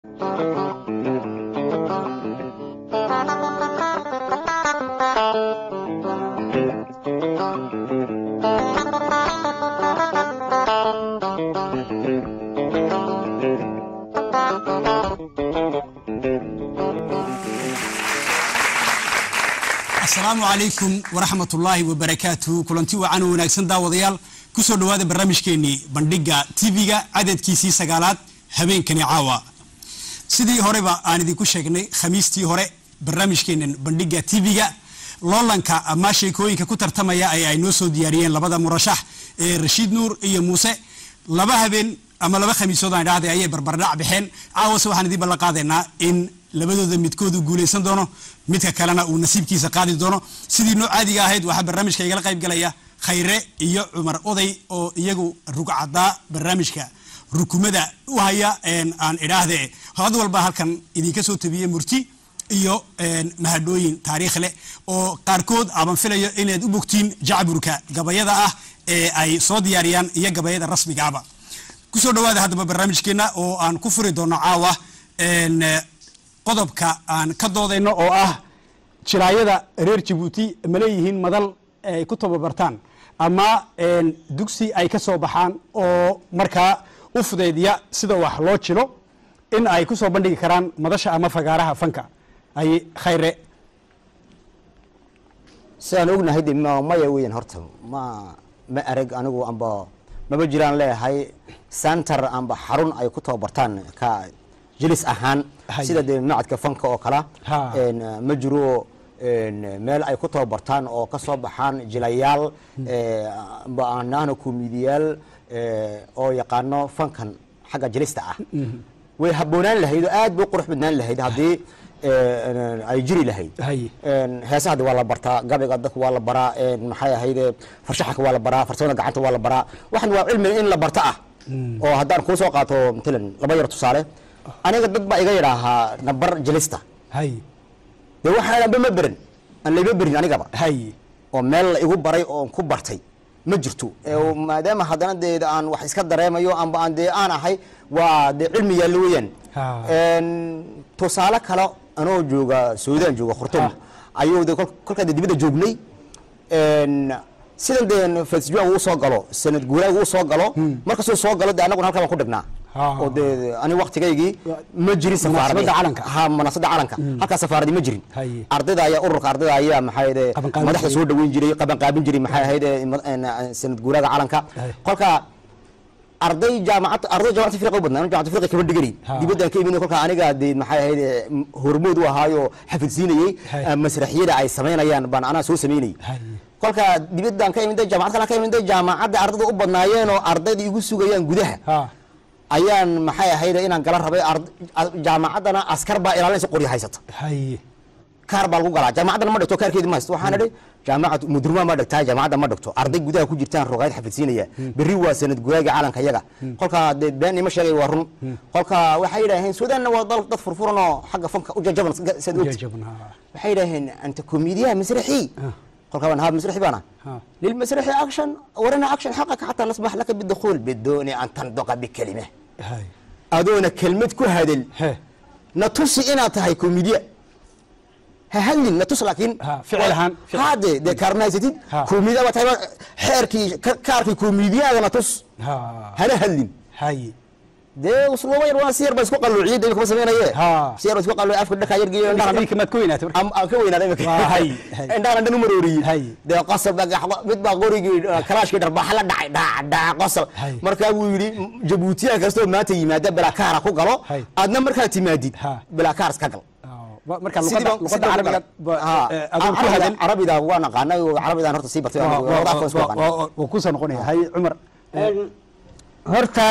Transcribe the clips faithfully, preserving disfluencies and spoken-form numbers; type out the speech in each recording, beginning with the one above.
السلام عليكم ورحمة الله وبركاته. كلنتي وعنو وناكسن داوديال كسر دواد برنامج كيني بندقة تيفيجا عدد كيسي سجالات هبين كني عوا سيدي هربا أنا دي كوشكني خميستي هرب برنامج كينن بندقة تيفيجا لولانكا ماشي كوين ككتر تمايا أي أي نوسو دياريين لبدا مرشح رشيد نور إيه موسى لبا هبين أما لبا خميسو دان راد أي بربرنا بحين عوا سو هندي بلقادنا إن labadooda midkood uu guuleysan doono midka kalena uu nasiibkiisa qaadi doono sidii noo caadiga ahayd waxa barnaamijka igala qayb galaya Khayre iyo Umar Oday oo iyagu rugcada barnaamijka rukumada u haya aan iraahde had walba halkan idinka soo tabiyay murti iyo mahadooyin taariikh leh oo qaarkood aan filayo inaad u bogtiin jacburka gabayada ah ee ay soo diyaariyaan iyo gabayada rasmiga ah ku soo dhawaada hadaba barnaamijkeena oo aan ku furi doono caawa een qodobka aan ka doodayno oo ah jiraayada reer Djibouti ma leeyihiin madal ay ku tababartaan ama een dugsi ay ka soo baxaan oo markaa u fudeediya sida wax loo jilo in ay ku soo bandhigi karaan madasha ama fagaaraha fanka ay Khayre saan ognahay ma maya weyn horta ma ma arag anigu amba ma jiraan leeyahay center amba xarun ay ku tababartaan ka جلس أهان سيدا دي معدك فنك أو كلا إن مجرو إن مال أي كتب برتان أو كسب حان جليال بأنانو كوميديال أو يقانو فنكن حاجة جلست أه ويحبونان لهيدو آد بقرح بدنان لهيد هذه أي جري لهيد هي سعد ولا برتا قبل قدك ولا برا محيا هيدا فرشحك ولا برا فرسونا قعدت ولا برا واحد علم إن لبرتا أو هدان خوسو قاتو مثلا لبير تصالح أنا قد بقى يغيرها نبر جلسته هاي ده واحد أنا بمبرن أنا اللي بمبرن أنا قبل هاي ومال يقول بري أو كبرتي مجرتو وما دام هذا ده أنا واحد يسكت ما يو أنا عندي أنا هاي وده علمي يلوين إن توصلك هلا أنا جوجا سودان جوجا خرطوم أيوه ده كل كل كده دي جوبني إن سيدنا ده فسجوا وصل قالوا سنة جولا وصل قالوا مركز وصل قالوا ده أنا قلنا هالكلام كودنا وده أنا وقت جاي مجري سفارة منصة علنك ها منصة علنك هكذا سفارة دي مجري أرض ده يا أورك أرض ده يا محايدة ما دخل سود وين جري قبل قابل جري محايدة سنة جولا علنك قالك أرض جامعة أرض جامعة فرقة بدنا جامعة فرقة كبر دقري دي بدنا كي بينو قالك أنا قاعد محايدة هرمود وهايو حفظيني مسرحية عايز سمينا يان بان أنا سو سميني قالك دي بدنا كي من ده جامعة كلا كي من ده جامعة أرض ده أبنا يان أرض دي يقول سوق يان جودها أيان محيا هيدا إن قال ربي أرض جامعتنا أسكر با إيران سقوري هايسات هاي كاربال قال جامعتنا ما دكتور كاركيد ما استوحنا دي جامعة مدرمة ما دكتور جامعة ما دكتور أرض جودها كوجرتان رغاية حفظينية بريوة سنة جواجع عالم كيجا قالك بني مش جاي ورن قالك وحيدا هين سودان وضل تفر فرنا حاجة فنك وجا جبن سدوت وحيدا هين أنت كوميديا مسرحي قالك أنا هذا مسرحي بنا للمسرحي أكشن ورنا أكشن حقك حتى نسمح لك بالدخول بدون أن تنطق بكلمة هاي أدونا كلمة كهدل نتص إنا تهاي كوميديا هل نتص لكن فعلها هذا ذكرنا زيتين كوميديا وتعمل حركي كاركي كوميديا ونتص هلا هل هاي ده وصلوا وين واسير بس قالوا عيد اللي كم سمينا ايه سير بس قالوا افكر دك يرجي عندنا كلمه كوينه ام كوينه هاي عندنا عندنا مروري هاي ده قصب بقى مid baa qorigi kalash ka darba xala dhacay dhac qosol marka uu yiri Djibouti kasto maanta yimaada balakaar ku galo adna marka timaadid balakaar iska gal marka luqada luqada carabiga aad ku hadal carabiga waa naqaanay carabiga horta si bartay oo ku soo noqonaya hay Umar horta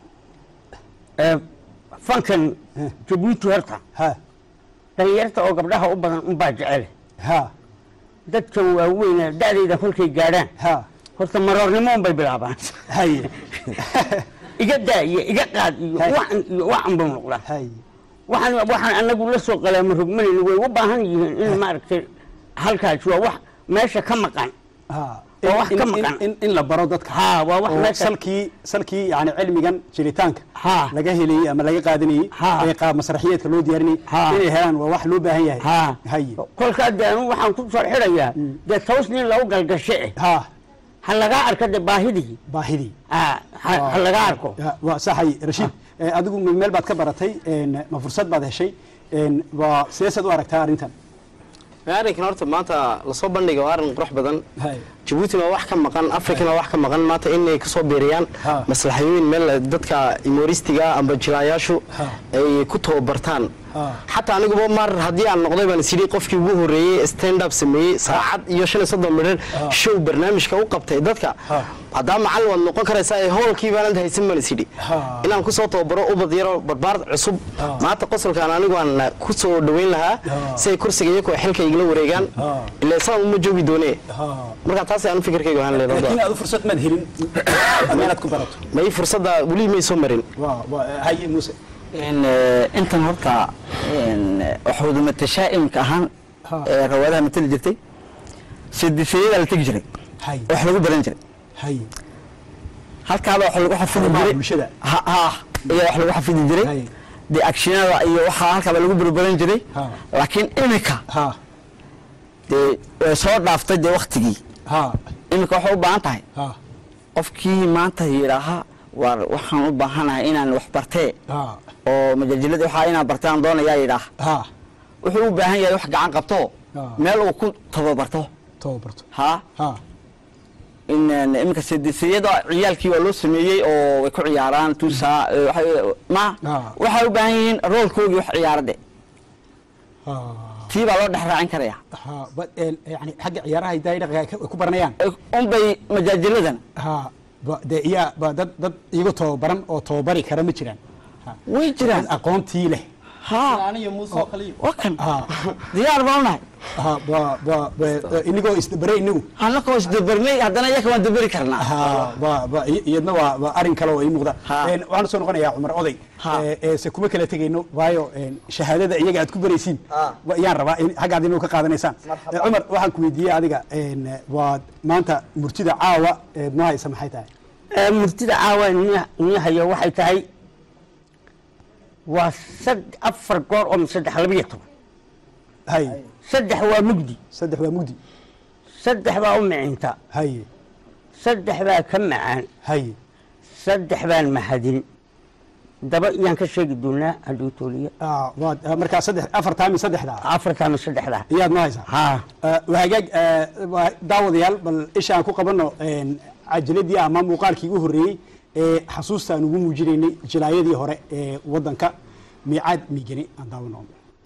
فانكن جبوتي هرتا ها دنيرتا oo gabdhaha u badan un baa jecel ha dadka waaweyn dadayda kulkay gaaraan ha horta marornimo bay bilaabaan hay iga daaya iga qaad waxan waxan buu noqdaa hay waxan waxan anagu la soo qalaam rugmanayna way u baahan yihiin in ma aragtay halkaas waa wax meesha ka maqan ha waa wax ka maqan in in la baro dadka ha waa wax meesha salkii salkii yani cilmigan jiritaanka ha laga helay ama laga qaadanayay ee qaab masraxiyeedka loo diyaarinay inay helaan waa wax loo baahan yahay ha hay kolka daan waxaan ku soo xirayaa de toosni lagu galgashay ha hal laga arko de baahidii baahidii ha hal laga arko waa saxay Rashid adigu meel baad ka baratay ma fursad baad heshay waa siyaasad u aragtaa arintan arrinkan horta maanta la soo bandhigo arrin qurux badan Djibouti ma wax ka maqan Afrika ma wax ka maqan maanta inay ka soo beeriyaan maslaxooyin meel dadka imoristiga amba jilayaashu ay ku tababartaan hatta anigu mar hadii aan noqday baan sidii qofkii ugu horeeyay stand up sameeyay saacad iyo shan iyo soddon minute show barnaamijka u qabtay dadka hadaa macallin wad noqon karaysaa ee howlkii baan haysan man sidii inaan ku soo tababaro ubad yaro barbaar cusub maanta qosolkaan anigu aan ku soo dhaweyn lahaa si ay kursiga iyo xilka igala wareegaan ilaa saan uma joogi doonee marka taas aan fikirkayga aan leeyahay inaad fursad ma helin amaanad ku barato ma ay fursada wali ma soo marin waa hay Muuse in intan horta in wuxuu matashaa'im ka ahaan rawadaha matal jirtay sidisayada la tagi jiray hay wax lagu baran jiray hay halka wax lagu xafidi jiray ha ha iyo wax lagu xafidi jiray de actionada iyo waxa halka lagu barbaran jiray laakiin imika ha de soo dhaaftay de waqtigii ha imika waxa u baahan tahay ha qofkii maanta yiraaha war waxaan u baahanahay inaan wax bartay ha oo majalada waxa inaan bartaan doonaya yiraah ha wuxuu u baahan yahay wax gacan qabto meel uu ku tababarto tababarto ha ha in imika sidisayada ciyaalkii waa loo sameeyay oo way ku ciyaaraan tuusa ma waxa u baahan yihiin roolkoodii wax ciyaarade ha tii baa loo dhaxraacin karaya ha bad yani xagga ciyaaraha ay daayirka ku baranayaan un bay majaajiradan ha ba de iya ba dad dad iyagu tababaran oo tababari kara ma jiraan way jiraan aqoontii leh ha aniga Muuse Khaliil wakan diyaar baan nahay ha ba ba inagoo isdabaray inagu hana ko isdabarnay hadana yaka waan dabari karnaa ha ba ba iyadna waa arin kale oo ay muuqda een waxaan soo noqonayaa Cumar Oday ee se kuma kala tagayno waayo shahaadada iyaga aad ku baraysiin yaan rabaa in xagaad inuu ka qaadanaysaan Cumar waxaan ku weydiiyay adiga een waa maanta murtida caawa ee ma haysa maxay tahay ee murtida caawa ni hayo waxay tahay waa sad afar goor oo saddex laba iyo toban hay saddex waa mugdi saddex waa mugdi saddex baa u micinta hay saddex baa ka macaan hay saddex baan mahadin daba iyaan ka sheegi doonaa haduu tooliya ah waa marka saddex afar taami saddexda afar taami saddexda iyaad ma haysaa ha wahagaag daawadayaal bal ishaan ku qabano een cajiladii ama muuqaalkii ugu horeeyay ee xasuustaan ugu muujinaynay jilaayadii hore ee wadanka miicaad miigani aan daawano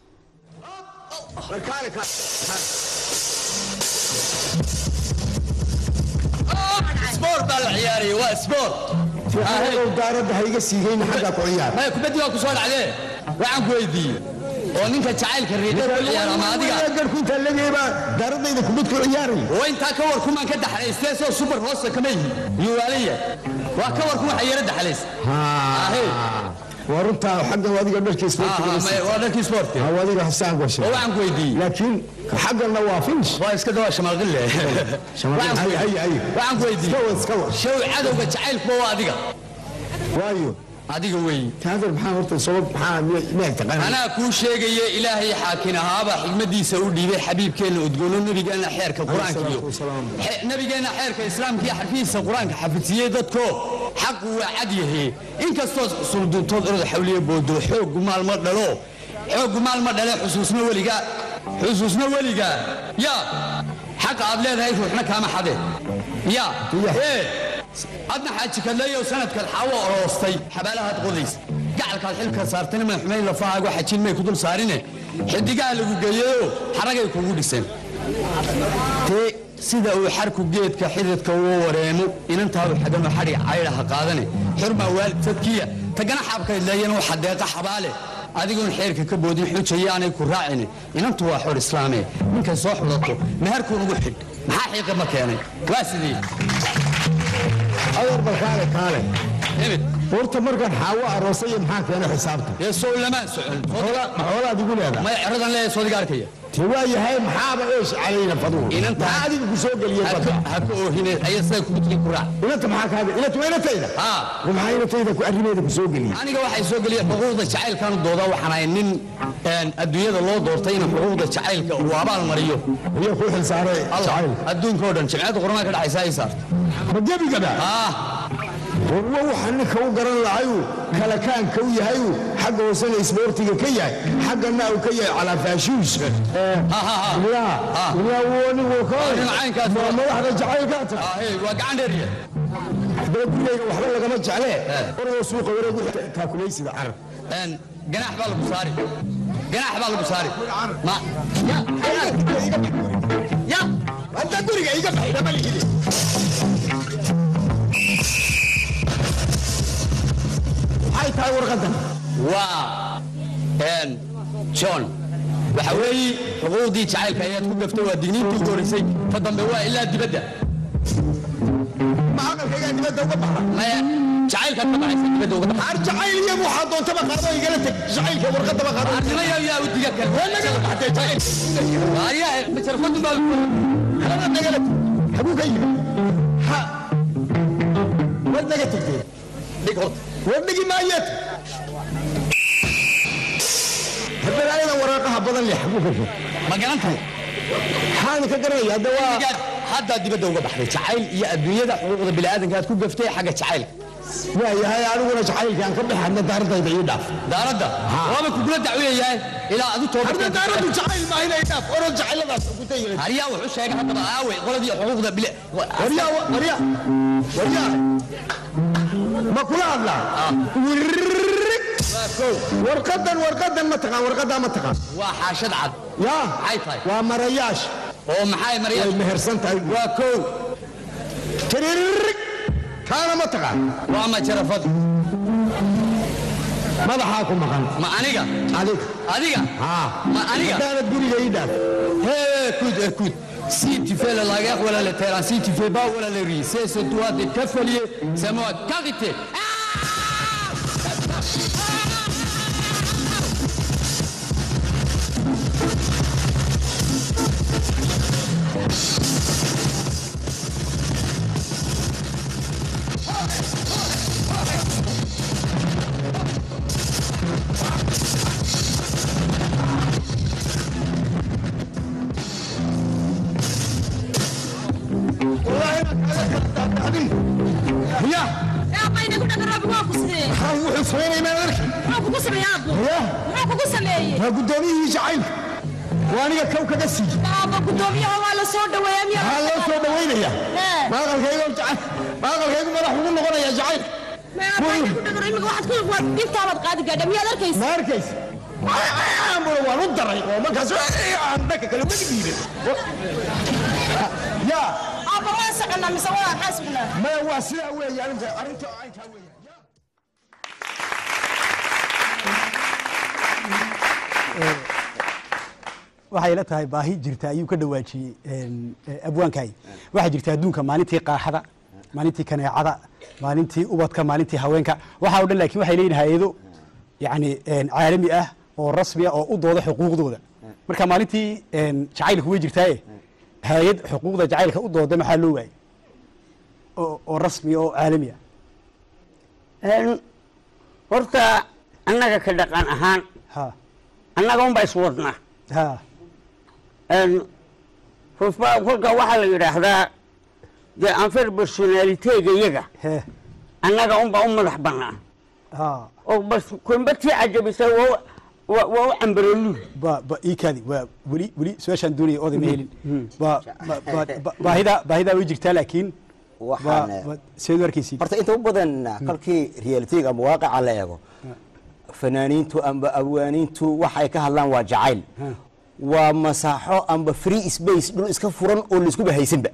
سبورت بالعياري وسبورت هاي دارده هيga siigeen xaga ku ciyaar ما kubadi waa ku soo dhacday waxaan ku weydiiyay oo ninka jacaylka riiday ku ciyaar ama adiga gar kunta lageeba daaradayda kubad ku ciyaaray oo inta ka war kuma ka dhaxlaystay soo super hoos kamay yuwaliya waa ka war kuma xayira dhaxlays ha warunta xagga wadiga dharkiis ma waa dharkiis sport ha wadiga xasaan gashay oo waxaan ku weydiiyay laakiin xagga waa finish waa iska dawaa shamal qille shamal ay ay ay waxaan ku weydiiyay show cadawga jacaylku waa adiga waayo adiga weey taadar maxaa horta sabab maxaa ma taqaan ana ku sheegay ilaahay xaakin ahaaba xigmadiisa u dhiibay xabiibkeena udgoon nabigeena xeerka quraanka iyo nabigeena xeerka islaamka iyo xarfiisa quraanka xafidiyay dadko xaq waa cad yahay inkastoo sulduuntood orada xawliye boodo xoog maalmo dhalo xoog maalmo dhalo xusuusna waliga xusuusna waliga ya xaq aad leedahay ruuxna kaama xade ya ee adna xaaji kaleeyo sanadkan xawo oroostay xabaalaha qodays gacalka xilka saartay ma xumeyn la faago xajin may ku dul saarine xidigaha lagu geeyo xaragay kugu dhiseen te sida uu xarku geedka xididka uu wareemo inantaa xagama xari cayraha qaadane xurma waalidkiya tagana xabka leeyeen waxa deeqa xabaale adigoon xeerka ka boodin xujayaanay ku raacin inantu waa xor islaamee ninka soo xulato meherku ugu xid maxaa xiiqa ma keenay waa sidii awar barkaale kaale hebed horta markan xaawo aroosay maxaa keenay xisaabta ee soo lama socon xoolaad ugu leedahay ma eradan leeyahay soo diga arkaya تواي هاي محابة إيش علينا فضول إنت عادي بكسوق اليوم هكو هنا أي سنة كنت كورع إنت معك هذا إنت وين تيدا ها ومعايا تيدا كأرمي ذا كسوق اليوم أنا جوا حيسوق لي حقوق الشعيل كانوا ضوضاء وحناينين أن الدنيا الله دورتين حقوق الشعيل وابال مريو هي أخوي حسارة شعيل الدون كودن شمعت قرنا كده عيسى صار بجيبي كده آه هو حنك هو قرن العيو كلا كان كوي هايو حق وصل سبورتي كيا حق النا وكيا على فاشوش ها ها ها لا لا وني وكان العين كانت ما راح رجعي كانت اه هي وقعن دريه بقول لك وحنا لقى مج عليه ورا سوق ورا تاكليس عرب ان جناح بالبصاري جناح بالبصاري ما يا يا انت دوري ايغا فايده مالي كده هاي تاي ورقدن و ان شون وحوي حقوقي جعلك ايات ku gaftay waa digniintii ugu horeysay ka dambe waa ilaa dibadda ma aqalkayga dibadda uga baxa maya jacaylka ka baxaysa dibadda uga baxa har jacayl iyo waxa doonta ba qaado igala tag jacaylka warqadda ba qaado arnima yaa yaa udiga kale waa naga baxday jacayl ariya ma sharfadu baa ana naga habu kay ha wad naga tagtay dhig hor wadigi maayad هبلاينا ورقها بدل لي حبوك ما قرنتها حالي كقرية هذا وا هذا دبده uga baxday jacayl iyo adduunyada xuquuqda bini'aadanka aad ku gaftay xaga jacaylka واي هاي aniguna jacaylkan ka bixina daaradayda ii dhaaf daarada waaba ku kula dacweeyahay ilaa adu tooba hadda daaradu jacayl ma inay dhaaf oran jacayladaas ku tayay hariya wuxuu sheegay hadda aaway qoladii xuquuqda bil wariya wariya wariya ma kula hadla warqadan warqadan ma taqaan warqada ma taqaan waa xaashad cad ya maxay tahay waa marayaash oo maxay marayaash mehersan tahay waa koow tiririk kaana ma taqaan waa ma jarafad madaxaa ku maqan ma aniga adiga adiga ha ma aniga daanad guriga ii dhaaf hee kud kud si tu fais la guerre wala le terrain si tu fais pas wala le riz c'est ce toi de cafelier c'est moi carité هيا يا بيني كنا نرى بواكو سمي هو حسين ما نركي بواكو سمي يا ابو هيا بواكو سمي يا قدامي جعيل وانا كوكب السجن بابا قدامي هو على صوت ويا ميا هلا سو دوينيا ما قال كيغو جعيل ما قال كيغو مدح ugu noqonaya jacayl ما بيني كنا نرى imika waxaad ku waa inta wad qaadi gaadha miyaad arkaysaa ma arkaysa amro waan u daray oo markaas aan dadka kale ma diiday ya aba ma saqana mise waa xasbna ma waa sida weeyaan arinta arinta aynta weeyaan waxay la tahay baahi jirta ayuu ka dhawaajiyey abwaankaay waxaa jirta adduunka maalintii qaaxada maalintii kaneecada maalintii ubadka maalintii haweenka waxaa o dhan laakiin waxay leeyihin hay-ado yani caalami ah oo rasmi ah oo u dooda xuquuqdooda marka maalintii jacaylku way jirtaaye hay-ad xuquuqda jacaylka u dooda maxaa loo waayey oo rasmi oo caalami ah horta annaga ka dhaqan ahaan annaga unbaa iswadnaa rusba kolka waxaa la yidhaahdaa dee anfir personaliteega iyaga annaga unbaa u madax bannaan oo bas kunbatii cajabisa waa u cambarooluul iikaadi waa weli weli su-aashaan doonaya ooda ma helin baahida baahidaa way jirtaa laakiin seed u arkaysiin horta inta u badan kolkii realitiga ama waaqaca la eego fanaaniintu amba abwaaniintu waxay ka hadlaan waa jacayl waa masaaxo amba free space dhul iska furan oo laisku bahaysanba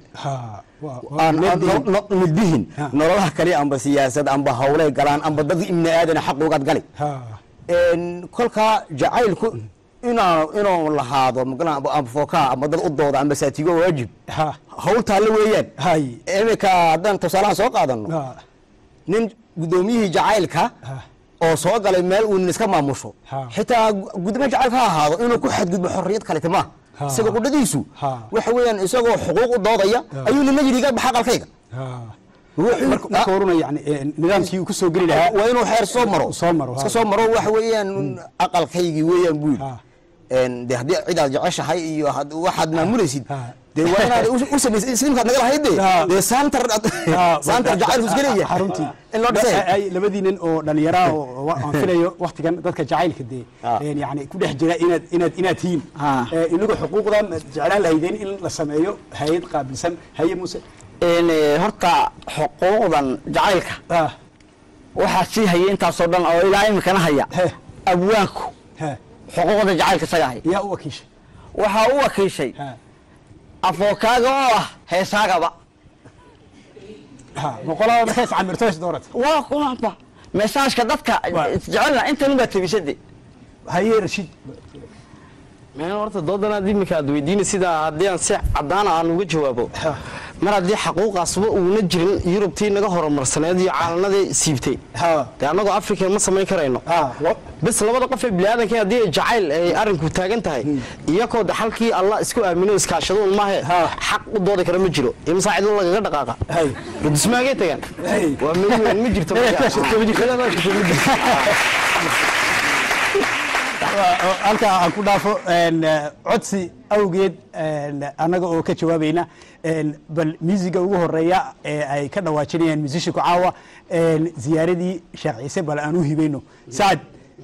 midbihin nololaha kale amba siyaasad amba hawlay galaan amba dad ibni aadana xaquugaad gali kolkaa jacaylku inaa inuu lahaado amba fookaa amba dad u dooda amba saatigo waajib hawl taalla weeyaan imika haddaan tusaalahan soo qaadano nin guddoomiyihii jacaylka oo soo galay meel uu nin iska maamusho xitaa gudoomiye jacaylka ha ahaado inuu ku xadgudbo xorriyad kalete ma isaga qudadiisu waxa weeyaan isagoo xuquuq u doodaya ayuu nima yiriga baxaqalkayga marka horuna yani nidaamkii uu ku soo gali lahaa waa inuu xeer soo maro soo maro iska soo maro waxa weeyaan aqalkaygii weeyaan buu een de hadii cid aad jeceshahay iyo waxaad maamulaysid de waa inaad u sameysay islimkaad naga lahayd de santar santar jacayl isgaliya xaruntii in loo dhisay ay labadii nin oo dhalinyaro oo aan filayo waqtigan dadka jacaylka de een yani ku dhex jira inaad inaad inaad tiin ee inagu xuquuqda jeclaan lahaydeen in la sameeyo hay'ad qaabilsan haye muuse een horta xuquuqdan jacaylka ah waxa si hayay inta soo dhan oo ilaa imkana haya abwaanku xuquuqda jacaylka sagahay yaa u wakiishay waxa uu wakiishay afookaga oo ah heesaagaba ha boqolaal markaas camirtoos doorat waa kuma message-ka dadka jecelna inta ninba tabisade haye rashid ما horta doodana dimika aad weydiin sida hadii aan si cadaan aan uga jawaabo mar hadii xaquuqaasba uuna jirin Yurubtii naga horumarsaneed iyo caalamada siibtay ha anagu Afrika ma sameyn karayno bas labada qof ee bilaadanka hadii jacayl ay arinku taagan tahay iyagoo dhaxalkii Allah isku aamino iskaashado ma xaq u doodi kara ma jiro in saacido laga dhaqaaqa hay dismaaga tagan waa mid ma jirto halka aan ku dhaafo een codsi awgeed een anaga oo ka jawaabayna een bal musiga ugu horeeya ee ay ka dhawaajinayaan musicianku caawa een ziyaaradii Sheekh Ciise bal aan u hibayno saad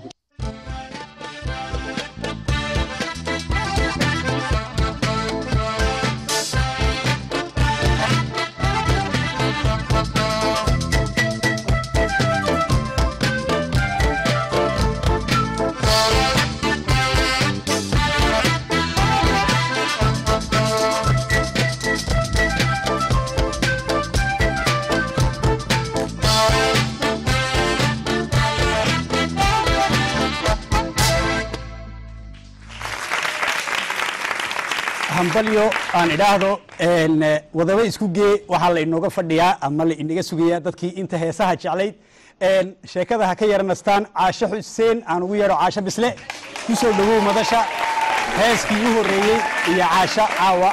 hambalyo aan idhaahdo een wadaba isku gee waxa la inooga fadhiyaa ama la inaga sugayaa dadkii inta heesaha jeclayd een sheekada ha ka yaranastaan Caasha Xuseen aan ugu yeero Caasha Bisle ku soo dhawow madasha heeskii ugu horeeyay iyo Caasha caawa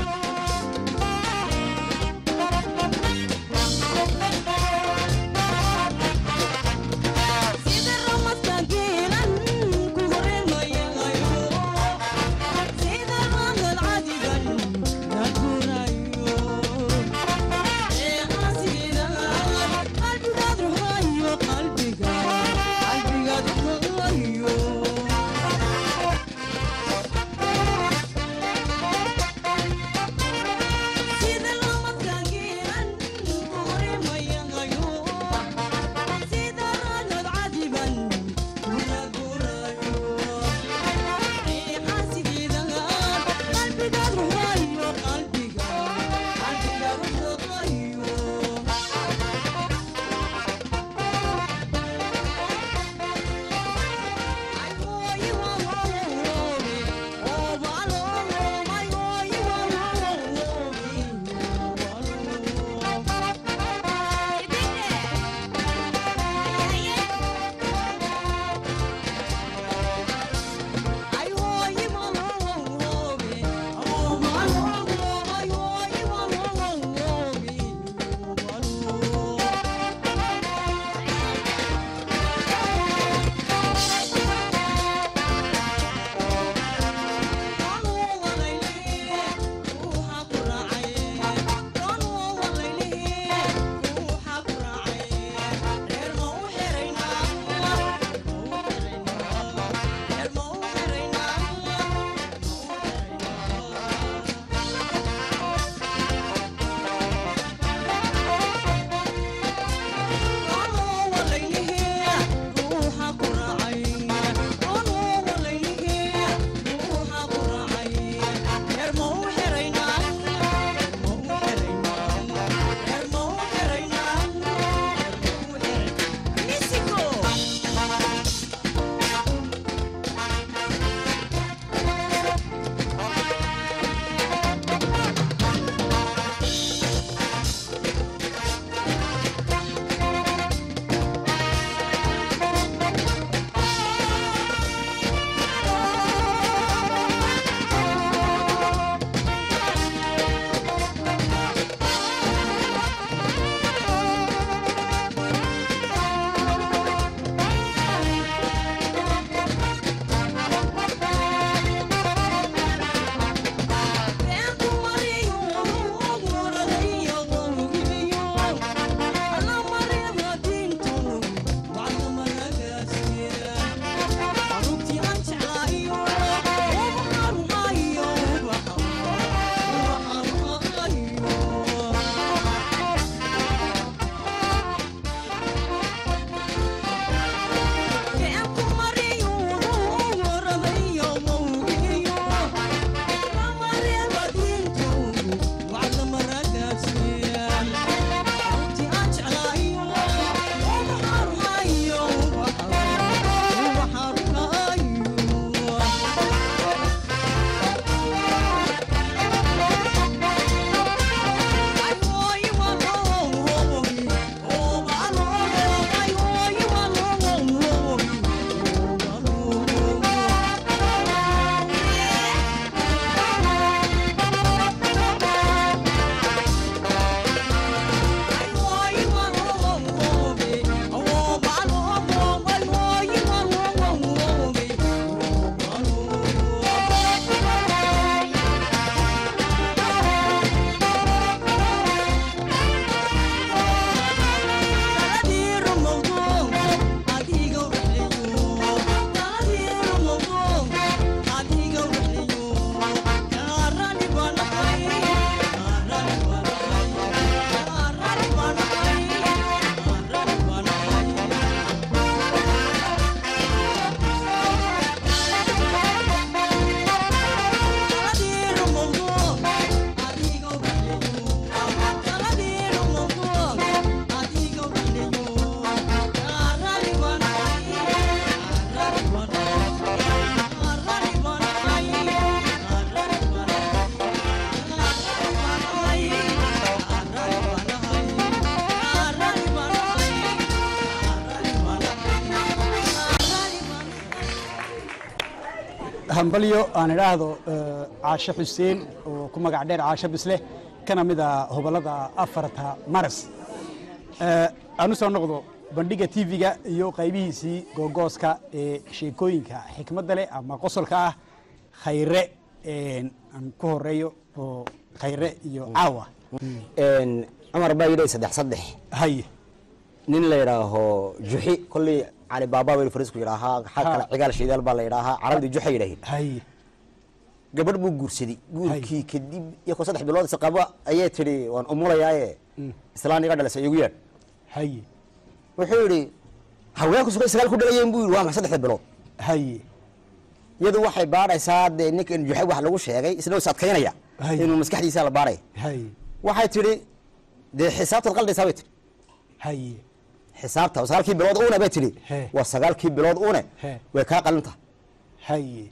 Thank you. hambalyo aan idhaahdo caashe xuseen oo ku magac dheer caashe bisle kana mid ah hobolada afarta maras aanu soo noqdo bandhiga tv-ga iyo qaybihiisii googooska ee sheekooyinka xikmadda leh ama qosolka ah khayre aan ku horeeyo oo khayre iyo caawa cumar baa yidhay saddex saddex haye nin la yidhaaho juxi kolley cali baaba weli farisku yidhaahaa waxaa kale cigaal shidaal baa la yidhaahaa carabdii juxa yidhaaheen haye gabadh buu guursaday guurkii kadib iyakoo saddex bilood is qaba ayay tidhi waan umulayaaye islaan iga dhalisay igu yeedh haye wuxuu yidhi haweenku suga sagaal ku dhalayeen buu yidhi waa ma saddexda bilood haye iyadu waxay baadhaysaa dee ninkan juxay wax lagu sheegay isna is adkaynaya inuu maskaxdiisa la baadhay haye waxay tidhi dee xisaabtaad qaldaysaa bay tidhi haye xisaabta sagaalkii bilood uune bay tidhi waa sagaalkii bilood uune way kaa qalinta haye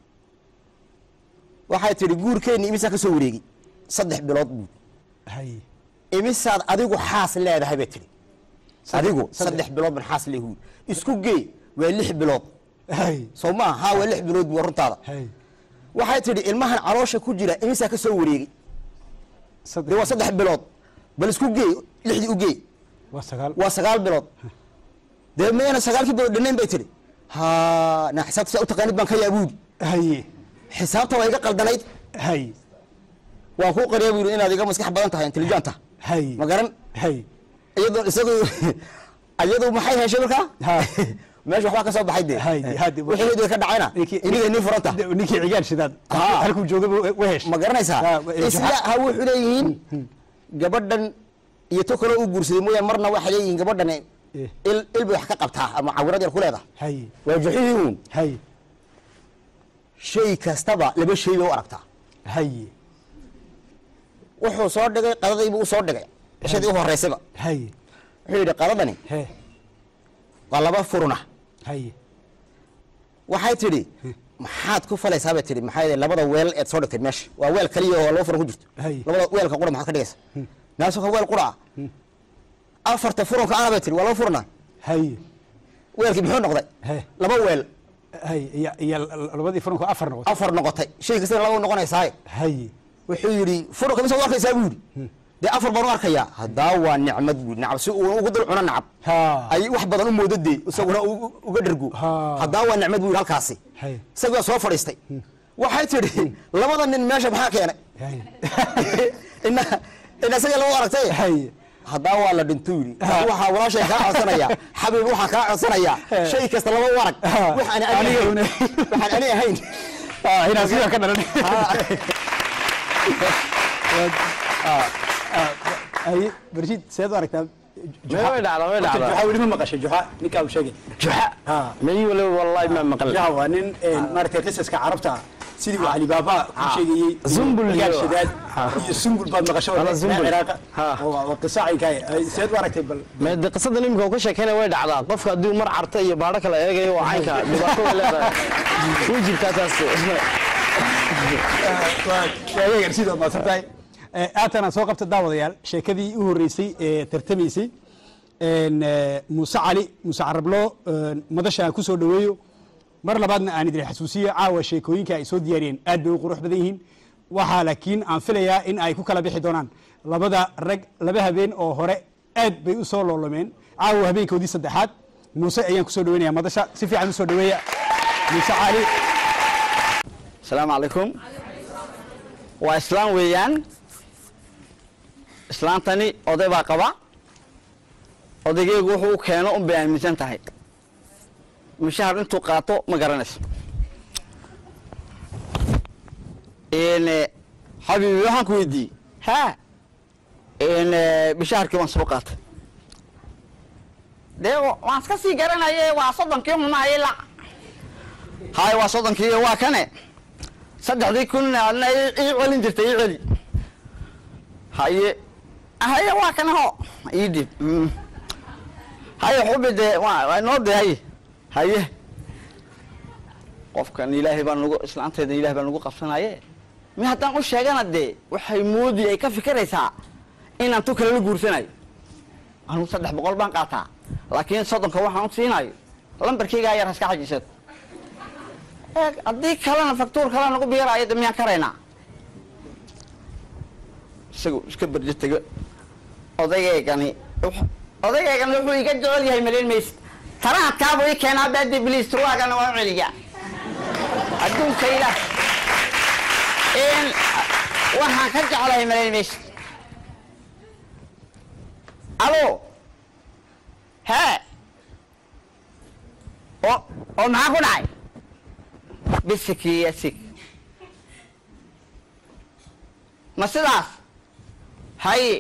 waxay tidhi guurkeenni imisaa ka soo wareegi saddex bilood buu haye imisaad adigu xaas leedahay bay tidhi adigu saddex bilood ban xaas leehu isku gee waa lix bilood soo maa haa waa lix bilood buu runtaada waxay tidhi ilmahan caloosha ku jira imisaa ka soo wareegi dee waa saddex bilood bal isku gee lixdii u gee waa sagaal bilood dee mayna sagaalkii bilood dhanayn bay tidhi haa na xisaabta saa u taqaanid baan ka yaabuudi haye xisaabta waa iga qaldanayd haye waan kuu qariya buu yidhi inaad iga maskax badan tahay intelligent ah haye ma garan haye iyadoo isagu iyadu maxay heshay markaa meesha waxbaa ka soo baxay dee wixii idin ka dhacayna iniga nin furanta ninkii cigaal shidaad halkuu joogaba way heshay ma garanaysaa isla ha wuxuu leeyihiin gabadhan iyo to kaloo u guursaday mooyaan marna waxay leeyihiin gabadhan il ilbay wax ka qabtaa ama cawirad yar ku leedahay waa juxihiin haye shay kastaba laba shay bay u aragtaa haye wuxuu soo dhigay qadadiibuu u soo dhigay cishadii u horeysayba haye wuxuu yidhi qadadani waa laba furuna haye waxay tidhi maxaad ku falaysaa bay tidhi maxaa yeelay labada weel eed soo dhigtay meesha waa weel kaliya oo laba furan ku jirto labada weelka qura maxaad ka dhigaysa naasoo ka weel qura afarta furunka ana bay tidhi waa laba furuna haye weelkii muxuu noqday laba weel haye iyo labadii furunka afar noqotay afar noqotay shay kastana laba noqonaysaa haye wuxuu yidhi furunka mise u arkaysaa buu yidhi dee afar baan u arkayaa haddaa waa nicmad buu nacab si uu ugu dul cuno nacab ay wax badan u moodo dee isaguna uga dhergo haddaa waa nicmad buu yidhi halkaasi isagaa soo fadhiistay waxay tidhi labada nin meesha maxaa keenay ina ina isaga laba aragtay haddaa waa la dhinto yidhi waxaa walaashay kaa codsanayaa xabiib waxaa kaa codsanayaa shay kasta laba u arag waxaan ani ahayn inaa sidaa ka dhalan ay barshid seed u aragtaa way dhacdaa way dhacdaa juxa weli ma maqashay juxa ninkaa uu sheegay juxa may wala wallahi ma maqal juxa waa nin maaragtay qisaska carabta sidii uu cali baaba ku sheegayay zumbul gaal shidaad iyo zumbul baad maqashay wala zumbul waa qisa ay kaay seed u aragtay bal ma qisada nimka uu ka sheekeynay way dhacdaa qofka hadii mar carta iyo baadho kala eegayo waa caynka dhibaato way leedahay soo jirtaa taas waa waa sidoo ma sabtay aatana soo qabta daawadayaal sheekadii u horeysay ee tartamaysay muuse cali muuse carablo madasha aan ku soo dhaweeyo mar labaadna aan idin xasuusiyo caawa sheekooyinka ay soo diyaariyeen aad bay u qurux badan yihiin waxaa laakiin aan filayaa in ay ku kala bixi doonaan labada rag laba habeen oo hore aad bay u soo loolomeen caawa habeenkoodii saddexaad muuse ayaan ku soo dhaweynaya madasha si fiican u soo dhaweeya muuse cali asalaamu calaykum waa islaan weeyaan islaantani oday baa qaba odaygeygu wuxuu u keeno un bay aaminsan tahay mushahar intuu qaato ma garanayso xabiibi waxaan ku weydiiyey ha mushaharkii waan soo qaatay dee waan iska sii garanaye waa soddonkii hunaayay la hay waa soddonkii waa kane saddexdii kun adna ii celin jirtay ii celi haye haye waa kana ho ii dhib haye xubi dee waa noo de haye haye qofkan ilaahay baa nagu islaanteeda ilahay baa nagu qabsanaye mi haddaan u sheegana dee waxay moodi ay ka fikiraysaa inaan tu kale la guursanayo anugu saddex boqol baan qaataa laakiin soddonka waxaan u siinayo lambarkaygaa yar haska xajiisad haddii kalena faktuur kale nagu biiraayo de miyaan karaynaa isagu iska berjo tego odageygani odageygani wuxuu iga jecel yahay malayn maysid taraadkaabuu ii keenaa baadi bliis turwaagana waa u celiyaa adduunka ilaah in waxaan ka jeclahay malayn maysid alo hee oo oo maxaa ku dhacay bisikiyasig ma sidaas haye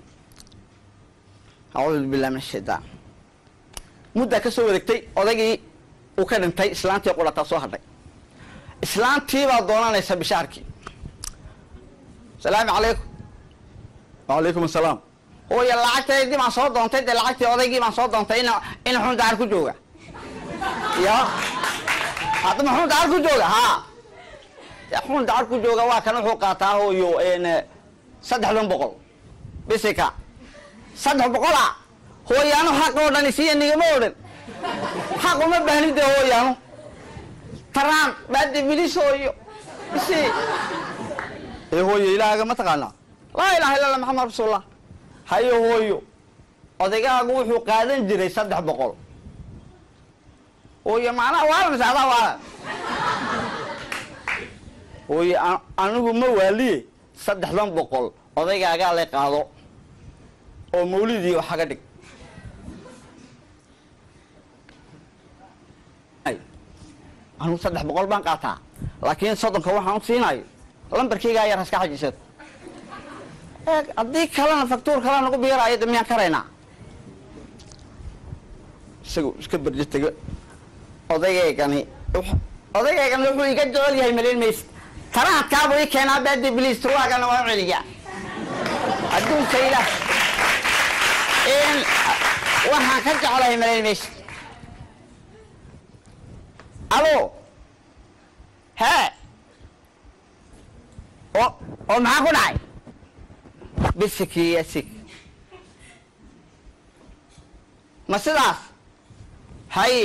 acuudu billahi min ashaytaan muddaa ka soo wareegtay odaygii uu ka dhintay islaantii qudhataa soo hadhay islaantii baa doonanaysa bishaarkii asalaamu calaykum wacalaykum asalaam hooya lacagtaydii baan soo doontay dee lacagtii odaygii baan soo doontay in in xun daar ku jooga ya hadda ma xun daar ku jooga haa xun daar ku jooga waa kan wuxuu qaataa hooyo saddexdan boqol bisika saddex boqola hooyaano xaq oo dhan isiya nigama odhan xaq uma baahni dee hooyaano taraan baadi bilis hooyo isi ee hooyo ilaahaga ma taqaanaa laa ilaaha illa allah maxamed rasuulullah hayo hooyo odaygaagu wuxuu qaadan jiray saddex boqol hooyo macnaha waala masaadaa waala hooyo anigu ma waaliye saddexdan boqol odaygaagaa lay qaado oo mawlidii waxa ka dhig anigu saddex boqol baan qaataa laakiin soddonka waxaan u siinayo lambarkaygaa yar haska xajiisad haddii kalena faktuur kale nagu biiraayo de miyaan karaynaa isagu iska berjo tego odageygani odageygani wuxuu iga jecel yahay malayn maysid taraadkaabuu ii keenaa baadi bliis turwaagana waa u celiyaa adduunka ilaah in waxaan ka jeclahay malayn maysid alo hee oo oo maxaa ku dhacay bisikiyasig ma sidaas haye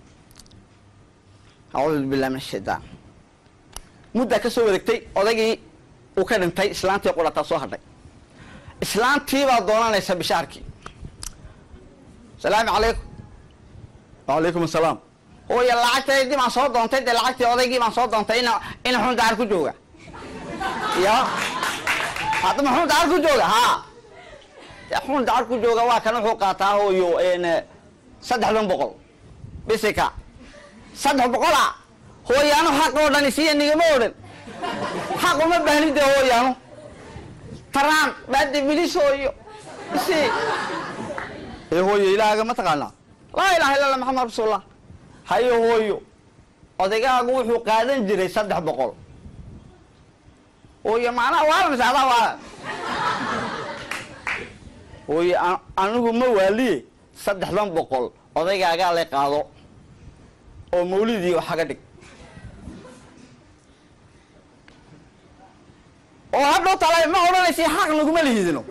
acuudu billahi min ashaytaan muddaa ka soo wareegtay odaygii uu ka dhintay islaantii qudhataa soo hadhay islaantii baa doonanaysa bishaarkii asalaamu calaykum wacalaykum asalaam hooya lacagtaydii baan soo doontay dee lacagtii odaygii baan soo doontay in in xun daar ku jooga ya hadda ma xun daar ku jooga haa xun daar ku jooga waa kan wuxuu qaataa hooyo saddexdan boqol bisika saddex boqola hooyaano xaq oo dhan isiya nigama odhan xaq uma baahni dee hooyaano taraan baadi bilis hooyo isi ee hooyo ilaahaga ma taqaanaa laa ilaaha illa allah maxamed rasuulullah hayo hooyo odaygaagu wuxuu qaadan jiray saddex boqol hooyo macnaha waala masaadaa waala hooyo anigu ma waaliye saddexdan boqol odaygaagaa lay qaado oo mawlidii waxa ka dhig oo hadhow talay ma odhanaysi xaq naguma lihidino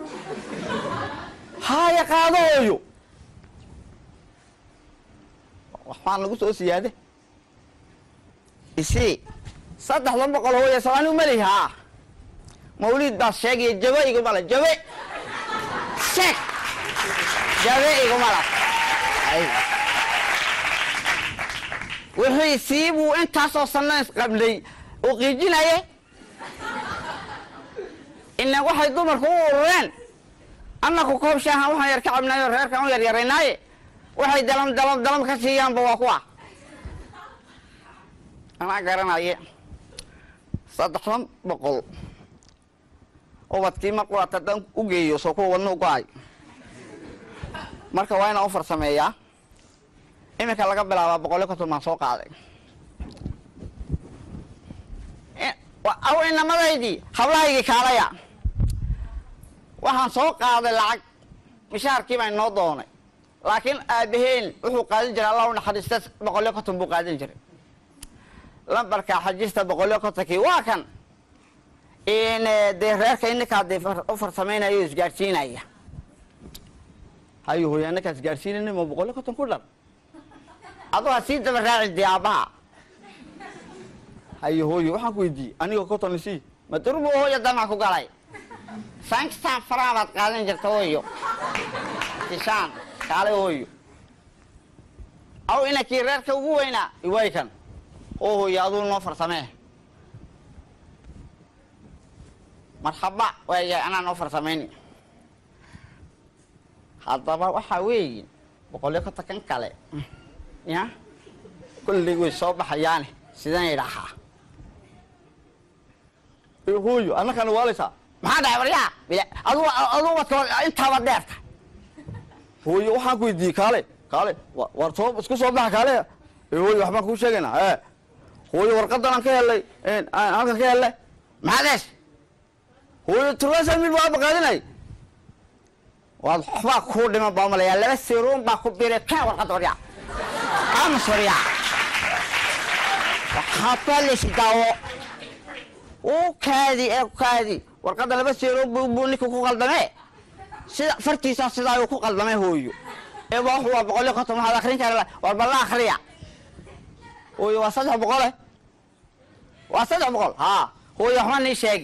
haya qaado hooyo waxaan lagu soo siyaade isi saddexdan boqol hooyo soo anigu ma lihi haa mawlid baas sheegaya jabe iguma le jabe sheeg jabe iguma la wixii siibuu intaasoo sanna isqablay uu qiijinaye ina waxay dumarku u urureen annaku koob shaahan waxaan yar ka cabnayo reerkan u yaryaraynaaye waxay dalam dalam dalam ka siiyaanba waa kuwa anaa garanaye saddexdan boqol ubadkii markuu atadan u geeyo soo kuwa wadna u go-ay marka waa inaan u farsameeyaa iminka laga bilaabaa boqolyo konton baan soo qaaday aw inamadaydii hablahaygii kaalaya waxaan soo qaaday lacag mishaarkii baan noo doonay laakiin aabaheen wuxuu qaadan jiray allah u naxariista boqolyo konton buu qaadan jiray lambarka xajista boqolyo kontonkii waa kan in dee reerka ininkaa dee u farsamaynayo isgaadhsiinaya hayo hooya ininkaa isgaadhsiinayna ma boqolyo konton ku dhar aduu ha sii daba raaci dee aabbaha haye hooyo waxaan ku weydiiyey aniga konton isii ma durbo hooyo damac ku galay sankistaan faraa baad qaadan jirta hooyo kishaan kaale hooyo aw inakii reerka ugu weynaa iwaay kan oo hooyo aduu noo farsamee marxaba waaya anaa noo farsamayni haddaba waxaa weeye boqolyo ka takan kale ya kulli way soo baxayaane sidaan idhahaa hooyo annakana waalaysaa maxaa dhahay waryaa adu adu wadka intaaba dheerta hooyo waxaan ku weydiiyey kaale kaale war soo isku soo baxa kaale hooyo waxbaan kuu sheegaynaa ee hooyo warqadan aan ka helay halkan ka helay maxaa dees hooyo turwasa mid baa baqaadinay waad waxbaa kuu dhiman baa malayaa laba seeroon baa ku biiray kaa warqadda waryaa ama soryaa waxaa baalisi daawo uu kaadi ee kaadi warqadda laba seeroon buu ninka ku qaldamee sida fartiisa sidaa ayuu ku qaldamay hooyo ee baa wuxuu boqolyo konton waxaad akhrin kara war balla akhriya hooyo waa saddex boqol eh waa saddex boqol haa hooyo waxbaan ii sheegi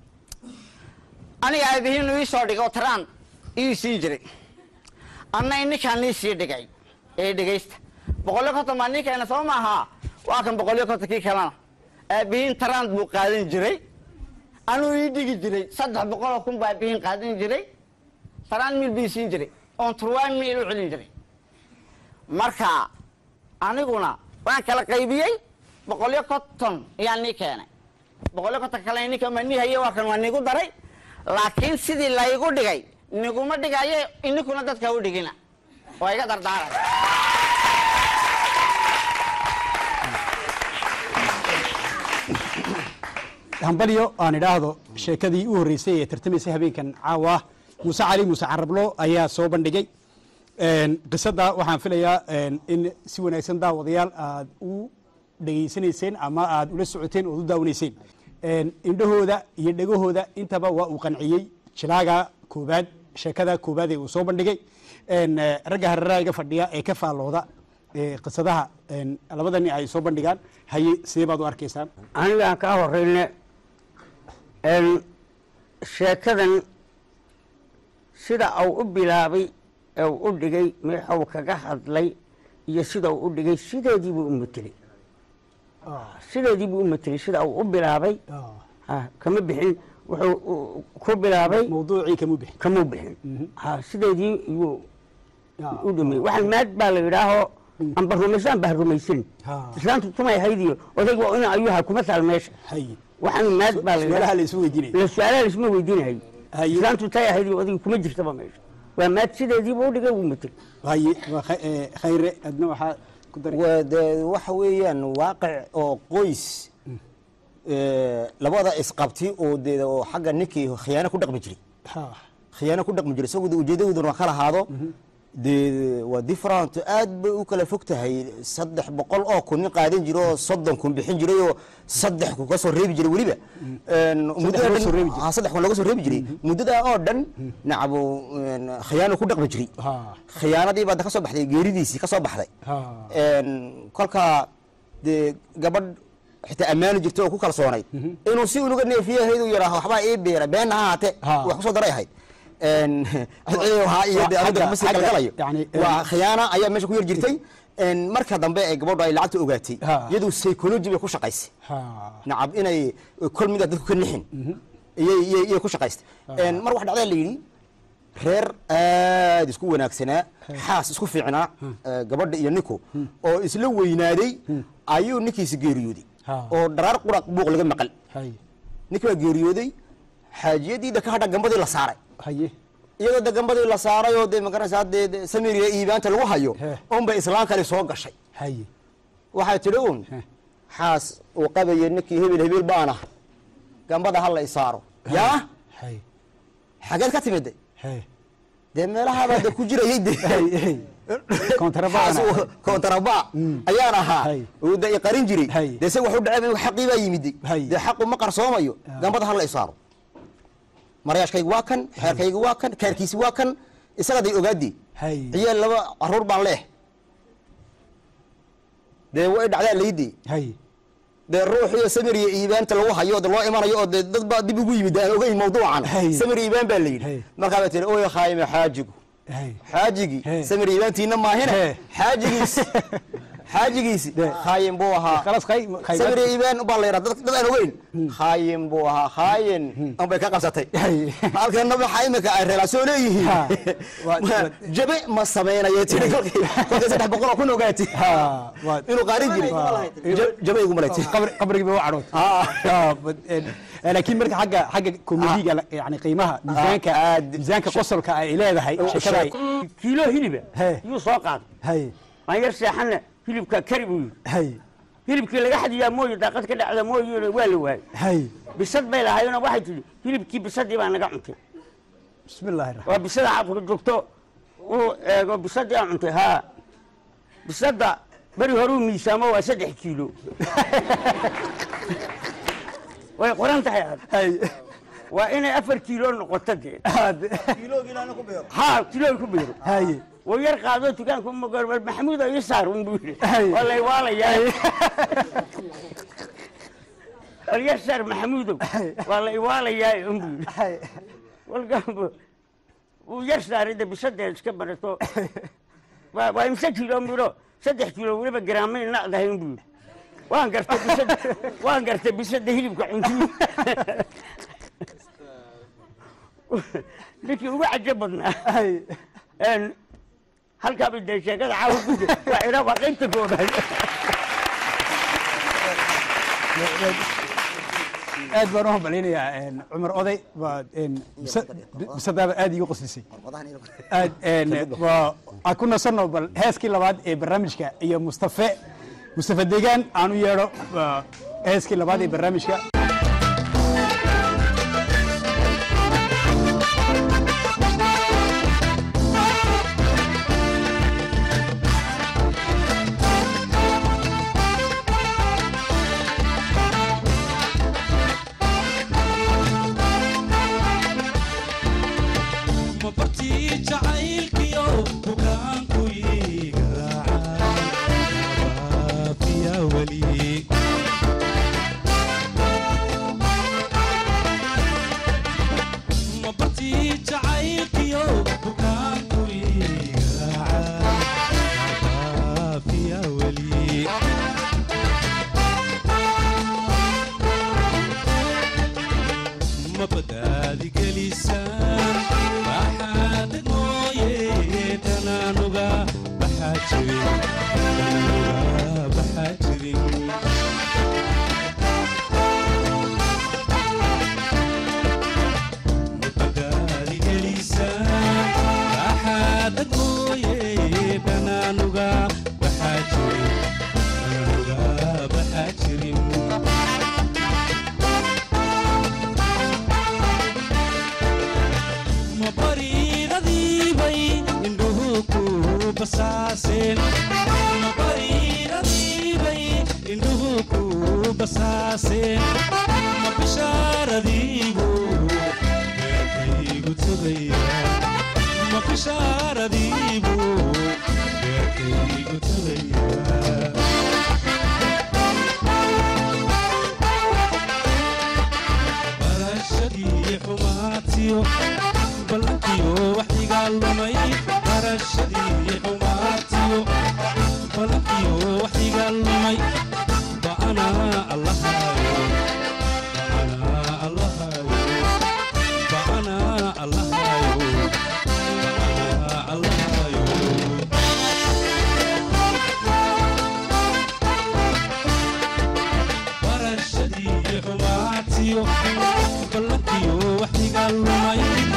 aniga aabihiin ii soo dhigay oo taraan ii sii jiray anna ninkaan ii sii dhigay ee dhegaysta boqolyo konton baa ninkeena soo maaha waa kan boqolyo kontonkii kalena aabihiin taraan buu qaadan jiray anuu ii dhigi jiray saddex boqoloo kun baa aabihiin qaadan jiray taraan mil bii siin jiray oon turwaan mil u celin jiray marka aniguna waan kala qaybiyey boqolyo konton ayaan nii keenay boqolyo konton kale ninka ma nii haye waa kan waa niigu daray laakiin sidii laygu dhigay niguma dhigaye ininkuna dadka u dhigina waa iga dardaaray hambalyo aan idhaahdo sheekadii u horreysay ee tartamaysay habeenkan caawa muuse cali muuse carablo ayaa soo bandhigay qisada waxaan filayaa in si wanaagsan daawadayaal aad u dhegaysanayseen ama aad ula socoteen ood u daawanayseen indhahooda iyo dhegahooda intaba waa uu qanciyey jilaaga koobaad sheekada koobaad ee uu soo bandhigay ragga hareeraha iga fadhiya ee ka faallooda qisadaha labadani ay soo bandhigaan haye sidee baad u arkaysaan anigaan kaa horeyne sheekadan sida uu u bilaabay ee uu u dhigay meexuu kaga hadlay iyo sida uu u dhigay sideedii buu u matelay sideedii buu u matelay sida uu u bilaabay kama bixin wuxuu ku bilaabay mawduucii kamu bixin kamu bixin sideedii yuu u dhimay waxaan maad baa la yidhaaho amba rumaysan baa rumaysan islaantu tumay haydiyo odayg waa ina ayuha kuma taal meesha waxaan maad baa la yidhaaho la isu weydiinay la su'aalaha la isma weydiinay islaantu tay haydiyo odayg kuma jirtaba meesha waa maad sideedii buu dhigay uu matay haye waa khayre adna waxaa ku daray waxa weeyaan waaqic oo qoys labada isqabti oo deeda oo xagga ninkii khiyaano ku dhaqmi jiray khiyaano ku dhaqmi jiray isagoo ujeedadooduna kala haado dee waa different aad bay u kala fog tahay saddex boqol oo kun nin qaadan jiro oo soddon kun bixin jiray oo saddex kun ka soo reebi jiray weliba saddex kun laga soo reebi jiray muddadaa oo dhan nacabu khiyaano ku dhaqmi jiray khiyaanadii baa ka soo baxday geeridiisii ka soo baxday kolkaa dee gabadh xitaa ammaani jirtay oo ku kalsoonayd inuu si unuga neefiye ahayd uu yidhaaho waxbaa ii biira beenna ha haate wax ku soo daray ahayd waa khiyaana ayaa meesha ku yar jirtay marka dambe ee gabadhu ay lacagta ogaatay iyadu psychology bay ku shaqaysay nacab inay kol mida dadku ka nixin iyay ku shaqaystay mar wax dhacdaa la yidhi reer aad isku wanaagsanaa xaas isku fiicnaa gabadha iyo ninku oo isla weynaaday ayuu ninkiisi geeriyooday oo dharaar quraq buuq laga maqal ninki waa geeriyooday xaajiyadiida ka hadha gambadii la saaray iyadoo de gambadii la saaray oo de magaranaysaa dee samiriga iibaanta lagu hayo unbay islaan kale soo gashay waxay tidhi un xaas uu qabaya ninkii hebel hebel baana gambada ha la isaaro yaa xageed ka timid dee meelahaabaa de ku jirayay de kontraba ayaan ahaa de iqarin jiray de se waxu dhacay xaqii baa yimid dee xaqu ma qarsoomayo gambada ha la isaaro maryaashkaygu waa kan xeerkaygu waa kan kaarkiisi waa kan isagaday ogaadii ciyaal laba caruur baan leeh dee way dhacdaa laydii ده الروح يا سمري إيبان تلوها يود الله إيمان يود ضد دي بيجي بدأ أوجي موضوعا سمري إيبان بالليل ما قابلت أوه يا خايم حاججو حاججي سمري إيبان تينا ما هنا حاججيس حاججيس خايم بوها خلاص خايم سمري إيبان بالله رد ضد أنا وين خايم بوها خاين أم بيك قصتي قال كأنه بحايمك الرئاسوليه جبي ما سمعنا يتري كل كذا بقول أكون وقعتي إنه قارين جري جبي يقوم عليك قبر قبر يبي وعروض آه لكن مرك حاجة حاجة كوميدية يعني قيمها ميزانك ميزانك قصر كإله ده هاي شكراً كيلو هلبة يوساق هاي ما يرسى حنا هلب ككريم هاي هلب كل واحد يا موي دقت كده على موي والواي هاي بسد بيلا هاي أنا واحد هلب كي بسد يبقى أنا قمت بسم الله الرحمن وبسد عارف الدكتور وبسد يا أنت ها بسد بري هرو ميسامه وسدح كيلو وقرنت حياة هاي وأنا أفر كيلو نقطة كيلو كيلو أنا كبير ها كيلو كبير هاي ويرقى هذا تكان كم مقرب محمود يسار ونقول والله والله يا اليسار محمود والله والله يا نقول والقلب ويسار إذا بصدق إسكبرته ويمسك كيلو مرو صدق كيلو ولا بجرامين لا ده نقول وان قرت بصدق وان قرت بصدق هي بقى لكن هو عجبنا ان halka bidday sheekada caaw guud waa ina waqinta goobay aad baan u hambaleynayaa Cumar Oday waa bisadaaba aad igu qoslisay aad waa ku nasanno bal heeskii labaad ee barnaamijka iyo Mustafa Mustafa Deegaan aanu yeero heeskii labaad ee barnaamijka Ballantiyo, ballantiyo, wax iga lumay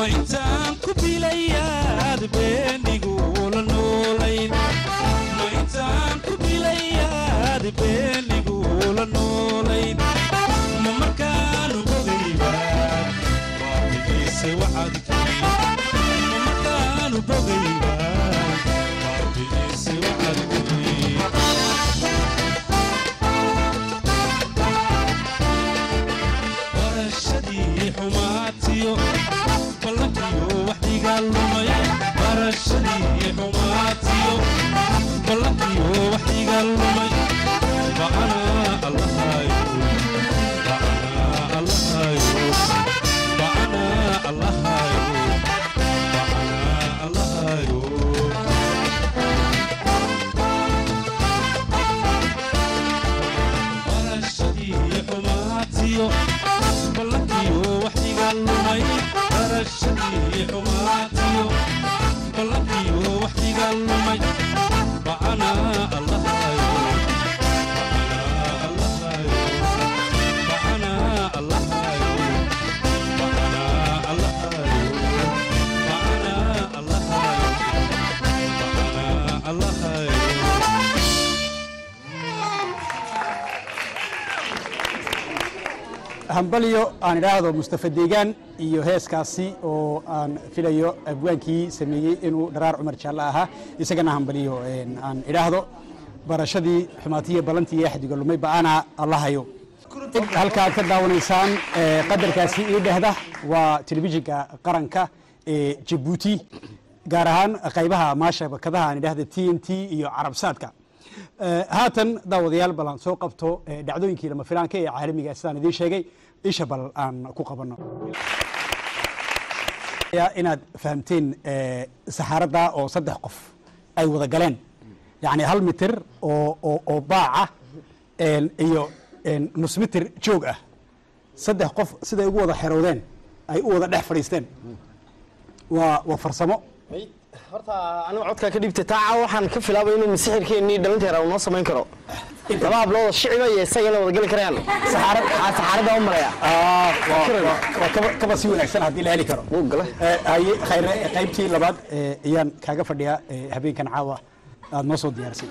intaan ku bilayaad beenigu la noolayn ma intaan ku bilayaad beenigu la noolayn ma markaanu bogaybaad waabigiise waxaad tiri ma markaanu bogaybaad waabigiise waxaad tiri barashadii xumaatiyo ballankiyo waxdiga lumay barashadii xumaatiyo ballankiyo waxdiga lumay bacana allahayo bacana allahayo bacana allahayo bacana allahayo barashadii xumaatiyo ballankiyo waxdiga lumay barashadii xumaatiyo ballankiyo waxdiga lumay bacana allahayo bacana allahayo bacana allahayo bacana allahayo bacana allahayo hambalyo aan idhaahdo mustafa deegaan iyo heeskaasi oo aan filayo abwaankii sameeyey inuu dharaar cumar jaalle ahaa isagana hambalyo aan idhaahdo barashadii xumaatiya ballantii iyo xadiga lumay ba'ana allahayo halka aad ka daawanaysaan qadarkaasi ii dhehda waa telefishinka qaranka ee jabuuti gaar ahaan qaybaha maashabakadaha aan idhaahda t n t iyo carabsaadka haatan daawadayaal bal aan soo qabto dhacdooyinkii lama filaanka ee caalamiga sidaan idiin sheegay isha bal aan ku qabanno inaad fahamteen saxaaradda oo saddex qof ay wada galeen yacni hal mitir oo oo oo baaca iyo nus mitir joog ah saddex qof siday ugu wada xeroodeen ay u wada dhex fadhiisteen waa waa farsamo horta aniga codka ka dhibtay taaca waxaan ka filaabay inuu masixirkeennii dhalinteera uu noo samayn karo laba hablood shiciba iyo isagana wada geli karayaan saxaarad saxaaradda u maraya waa kaba si wanaagsan haddii la heli karo haye khayre qaybtii labaad ayaan kaaga fadhiyaa habeenkan caawa aad noo soo diyaarisay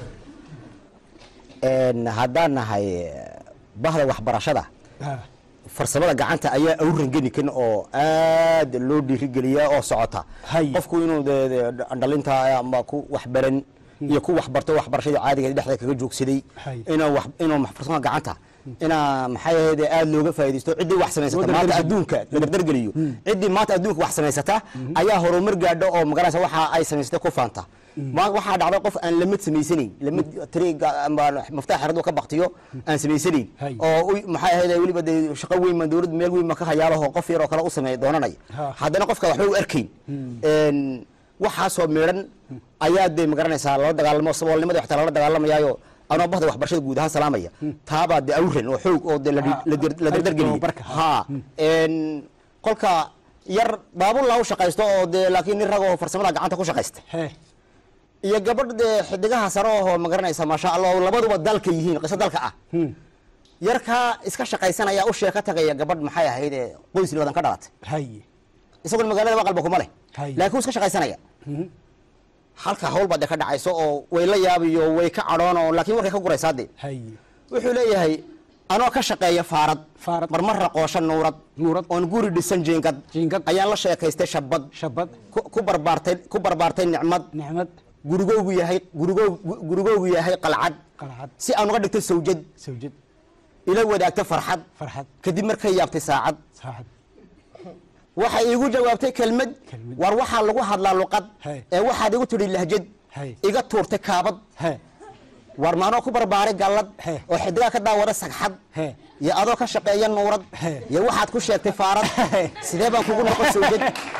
haddaan nahay bahda waxbarashada farsamada gacanta ayaa awrangeni kan oo aad loo dhiirigeliyaa oo socota qofku inuu dhalinta ama ku waxbaran iyo ku waxbarto waxbarashada caadiga dhexda kaga joogsaday inuu wax inuu farsamada gacanta ina maxay ahayd aad looga faa'iideysto cidii wax samaysata maanta adduunka la dardargeliyo cidii maanta adduunka wax samaysata ayaa horumar gaadho oo magaraysa waxa ay samaysatay ku faanta ما waxaa dhacday qof aan lamid sameysanayn lamid tariiga ama maftax xirado ka baqtiyo aan sameysanayn oo maxay ahayd waliba shaqo weyn ma dawlad meel weyn ma ka hayaalaho qof yar oo kale u sameey doonanay haddana qofka waxba u arkayn een waxa soo meeran ayaa de magaranaysaa la dagaalamo saboolnimada wax la dagaalamayaayo ana bahda waxbarashada guud ahaan salaamaya taaba de awran oo xoog oo la dardargeliyo ha een qolka yar baabul laaw shaqaysto oo de laakiin nin rago farsamada gacanta ku shaqaysta iyo gabadha xidigaha sare oo magaranaysa ma sha Allah labaduba dalka yihiin qisad dalka ah yarka iska shaqaysanaya u sheeka tagaya gabadh maxay ahayd qoys labadan ka dhalatay hay isagoo magaalada waa qalba kuma leh laakiin iska shaqaysanaya halka hawl baad ka dhacayso oo way la yaabiyo way ka cadhoon oo laakiin markay ka guraysaade hay wuxuu leeyahay anoo ka shaqeeya faarad marmar raqoosha nuurad nuurad oon guri dhisan jeengad ayaan la sheekaystay shabad shabad ku barbaartay ku barbaartay nicmad nicmad gurigoogu yahay gurigoogu gurigoogu yahay qalcad qalcad si aan uga dhigtay sawjad sawjad ila wadaagta farxad farxad kadib markay yaabtay saacad saacad waxa iigu jawaabtay kelmad war waxa lagu hadlaa luqad ee waxa igu tiri lahjad iga tuurtay kaabad war maano ku barbaaray galad oo xidiga ka daawada sagxad ya adoo ka shaqeeya nuurad ya waxaad ku sheegtay faarad sidee baan kugu noqon sawjad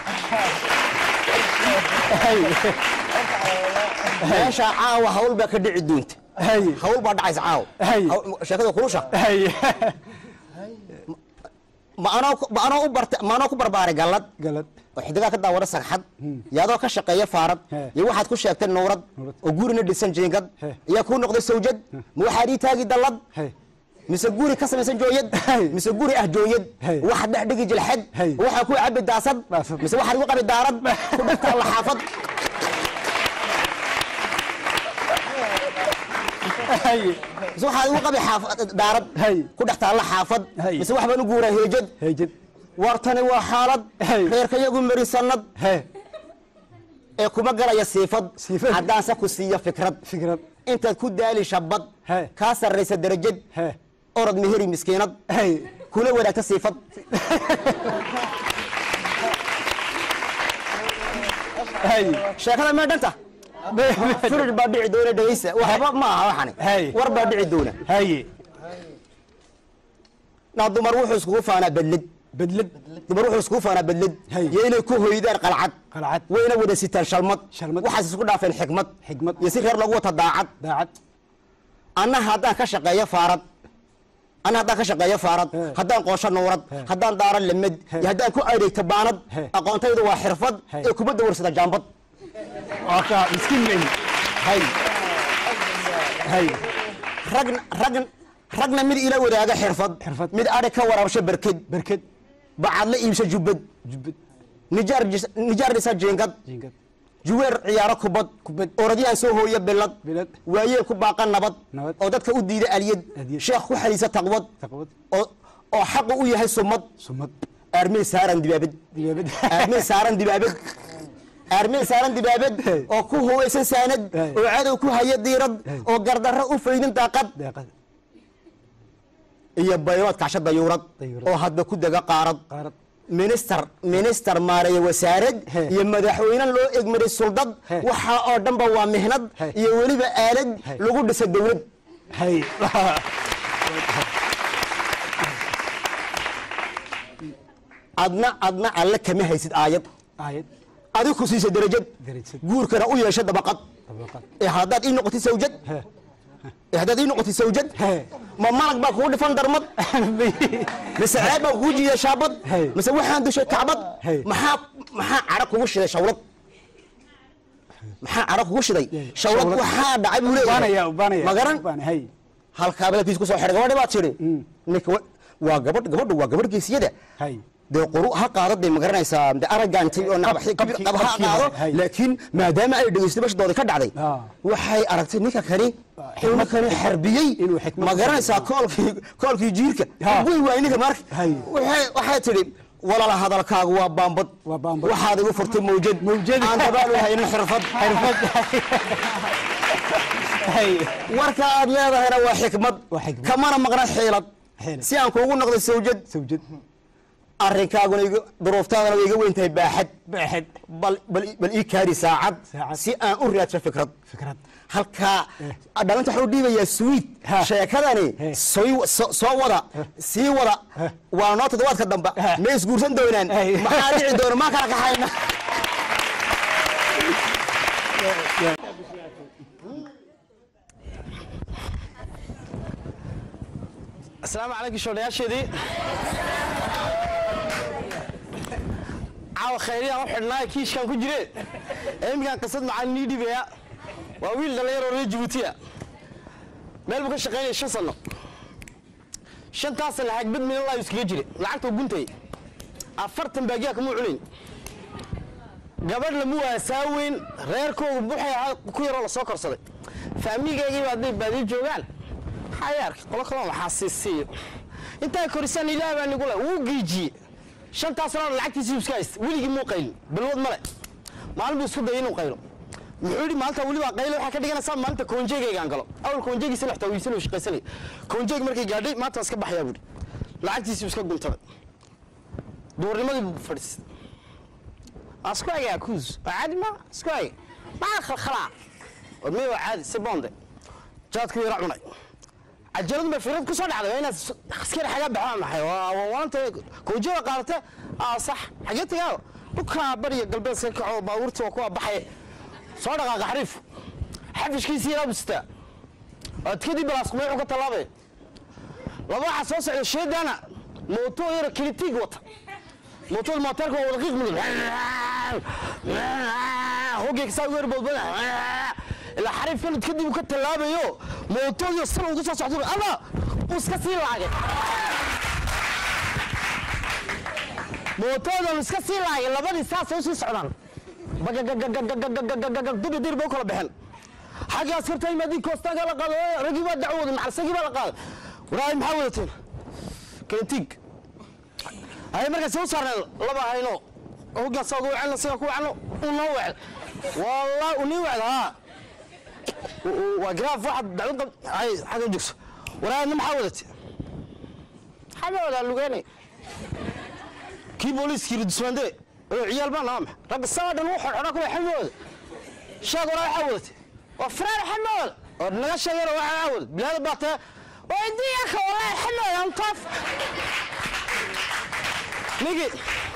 meesha caawa hawl baa ka dhici doonta hawl baa dhacaysa caawa sheekada kulusha ma anoo ma anoo u bartay ma anoo ku barbaaray galad galad oo xidiga ka daawada sagxad yaadoo ka shaqeeya faarad iyo waxaad ku sheegtay nuurad oo gurina dhisan jeengad iyo ku noqday sawjad ma waxaad ii taagi dalad مسجوري كسر مثلا جويد مسجوري أه جويد واحد بحدق جلحد واحد كوي عبد داسد مثلا واحد وقع بالدارد كنت الله حافظ مثلا واحد وقع بحافظ دارد كنت الله حافظ مثلا واحد بنقوله هيجد هيجد ورتني وحالد غير كي يقول مري سند ee kuma galaya siifad haddaan sa ku siiyo fikrad fikrad intaad ku daali shabad ka sarreysa darajad orod meheri miskiinad kula wadaagta siifad sheekada ma dhanta firir baa dhici doona dhageysa waxba ma aha waxani war baa dhici doona naa dumar wuxuu iskugu faanaa badlid بدلد دبروح اسكوف انا بدلد يينا كو هويدار قلعد قلعد وينا ودا سيتان شلمد شلمد waxaas isku dhaafeen xigmad xigmad iyo si reer lagu wata daacad daacad ana haddaan ka shaqeeyo faarad ana haddaan ka shaqeeyo faarad haddaan qoosho nuurad haddaan daara limid haddaan ku adeegto baanad aqoontaydu waa xirfad ee kubadda warsada jaambad aka miskiin weyn hay hay ragn ragn ragna mid ila wadaaga xirfad mid aad ka waraabsho barkad barkad bacad la iibsho jubad jubad nijar nijar dhisa jeengad jeengad juweer ciyaaro kubad kubad orodiyaan soo hooyo bilad bilad waaye ku baaqan nabad oo dadka u diiday aliyad sheekh ku xariisa taqwad taqwad oo oo xaq u yahay sumad sumad armee saaran dibaabad dibaabad armee saaran dibaabad armee saaran dibaabad oo ku hooysan saanad oo cadow ku haya diirad oo gardarro u faydin daaqad daaqad iyo bayrood kaasha dayuurad oo hadda ku daga qaarad minister minister maareeya wasaarad iyo madaxweyne loo egmaray suldad waxa oo dhanba waa mihnad iyo weliba aalad lagu dhisay dawlad hay adna adna alla kama haysid aayad aayad adigu ku siisa darajad guurkana u yeesho dabaqad dabaqad ee haddaad ii noqotay sawjad هذا دين قتي سوجد ما مالك بقول دفن درمد مسعاد بقول جي شابط مسوي حان دش كعبط محا محا عرق وش ذا شورط محا عرق وش ذا شورط وحا دعي ولا بانا يا بانا يا ما قرن هاي هالكابل في سكوس حرق ما دبات شري نك وقبض قبض وقبض كيسية هاي ده قروء ها قارد ده مقرن يسام ده أرجع أنت أنا بحكي قبها قارد لكن ما دام أي دقيقة باش دوري كده عليه وحي أركت نيكا كري حكمة كري حربية مقرن يسا كل كي كل كي جيرك وين وينك مارك وحي وحي تري ولا لا هذا الكاغ وبامبط وهذا وفرت موجود موجود أنت بالو هاي نحرفض حرفض هاي وركاد لا هنا وحكمة كمان مقرن حيلة سيان كوغو نقد سوجد سوجد arrinkaagu duruuftaadana way iga weyn tahay baaxad baaxad bal bal bal ii kaari saacad si aan u raadsho fikrad fikrad halka dhalanta waxa uu dhiibayaa sweet sheekadani soo wada sii wada waa noo toddobaadka dambe ma isguursan doonaan maxaa dhici doona ma kala kaxayna asalaamu calaykum shoodhayaasheedii caawa khayriyan u xidhnaa kiishkan ku jire iminkan qisad macalin ii dhibaya waa wiil dhalinyaro reer Djibouti meel buu ka shaqeynaya shan sano shantaas sano hagbad min Allah iskaga jire lacagta guntay afartan baagiya kuma cunin gabadh la muwa saaweyn reerkoodu buuxay ku yaro la soo korsaday faamigayga baad baad joogaan hayaar qolo kale waxa siisiyo inta korisan ilaahay baan igu la uu giiji shantaas sano lacagtiisa iska hayst wiligi muu qayl balwad male maalin buu isku dayay inuu qaylo muxuu yiri maanta waliba qaylo waxa ka dhiganaysaa maanta koonjeegayga aan galo awal koonjeegiisa la xtawiisan oo shaqaysanay koonjeeg markay gaadhay maanta iska baxaya buu lacagtiisa iska guntay doornimadii buu fadhis asqaaya kuus caadi ma asqaay ma khalkhala wadmay waa caadi si boonde jaadku yara cunay ajalad ma firad ku soo dhacday inaad askar xaga baxaa maxay waa waanta koonjeega qaarta ah sax xageetiga buka bariga galbeedka ka oo baaburta ku baxay soo dhaqaaqa xariif xafishkiisa ila busta adkadi balaas ma wuxuu ka talaabay laba waxa soo socda sheedana mooto yar kritig wata mooto mootarka wada qiiq mudug hogeek saa weer bodbada ila xariif kan kadib ka talaabayo mooto iyo sar ugu soo socdo ama وسكسي لاجي موتودا وسكسي لاجي لبدي ساس وسي سocdaan دب دير بو كلا بخن حاجه اسكرتay madii koostaga la qado ragiba dacwada macalsagi baa la qaado waraay maxaa wadateen كنتيج هاي مركز سو صار لبا هاينو هو قال سوق وعنا سوق وعنا ونوع والله ونوع ها وجراف واحد دعوه هاي حاجه جكس ورانا محاولت حاجه لوغاني كي بوليس كي دسوندي عيال بان نام رب السواد نوح حراك حمود شاق وراي حاولت وفرار حمود ونغا شير waxa حاول بلاد باته ويدي يا اخي والله حمود انطف نيجي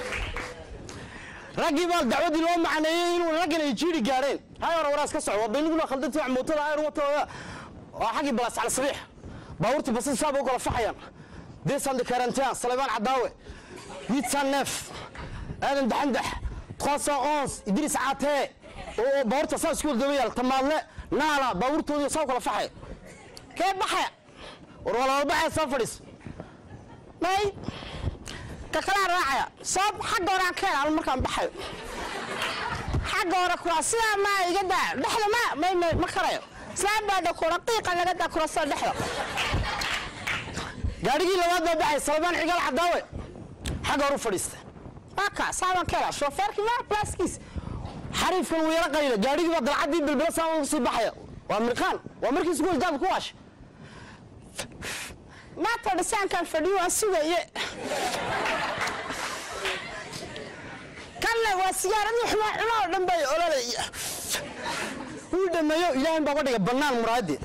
رجي بال دعودي لو معنيين ورجنا يجيري غارين هاي ورا وراس كسو وبيننا خلدتي wax mootada ay wato waa xaqi balaas على صبيح باورتي بس صاب oo kala faxayaan deesan karantaan Salebaan Cadaawe يتسان نف aadan daxandax trois cent onze idris caatee oo baawrta saas ku dabayal tamaadle naala baawrtooda soo kala faxay kee baxay war wala baxay soo fadhis may كلا راعي صاب حق ورا كان مركان بحي حق ورا كراسي ما يقدر دحله ما ما ما كرايو صاب بعد كره دقيقه لا قد كراسي دحله غاريغي لباد بحي سلمان عقال عداوي حق ورا فريست هكا صاب كلا شوفير كما بلاسكيس حريف ويرا قيله غاريغي بد العدي بالبلاصه وسي بحي وامريكان وامريكان سكول جاب كواش ما ترسان كان فديو اسويه كان وسياره حما حما دنباي اولادي ودميو الهان بابا دغ بنان مرادي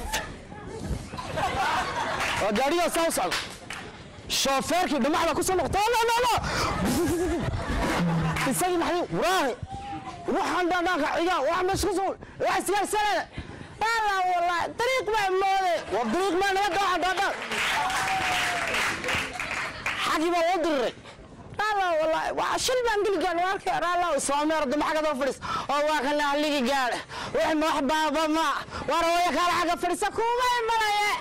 وغاريو ساوسال شوفيرك دمعنا كسو نقطه لا لا لا تسوي محلي وراهي روح عند داك عيا واحد مش خصول واحد سيار سنه لا والله طريق ما مولي والطريق ما نوضع هذا حاجي ما ودري لا والله وعشل بنقل قال واك لا لا وسامي رد ما حاجه فريس او واخنا اللي قال وحنا بابا ما ورايا قال حاجه فريس كوما ملايا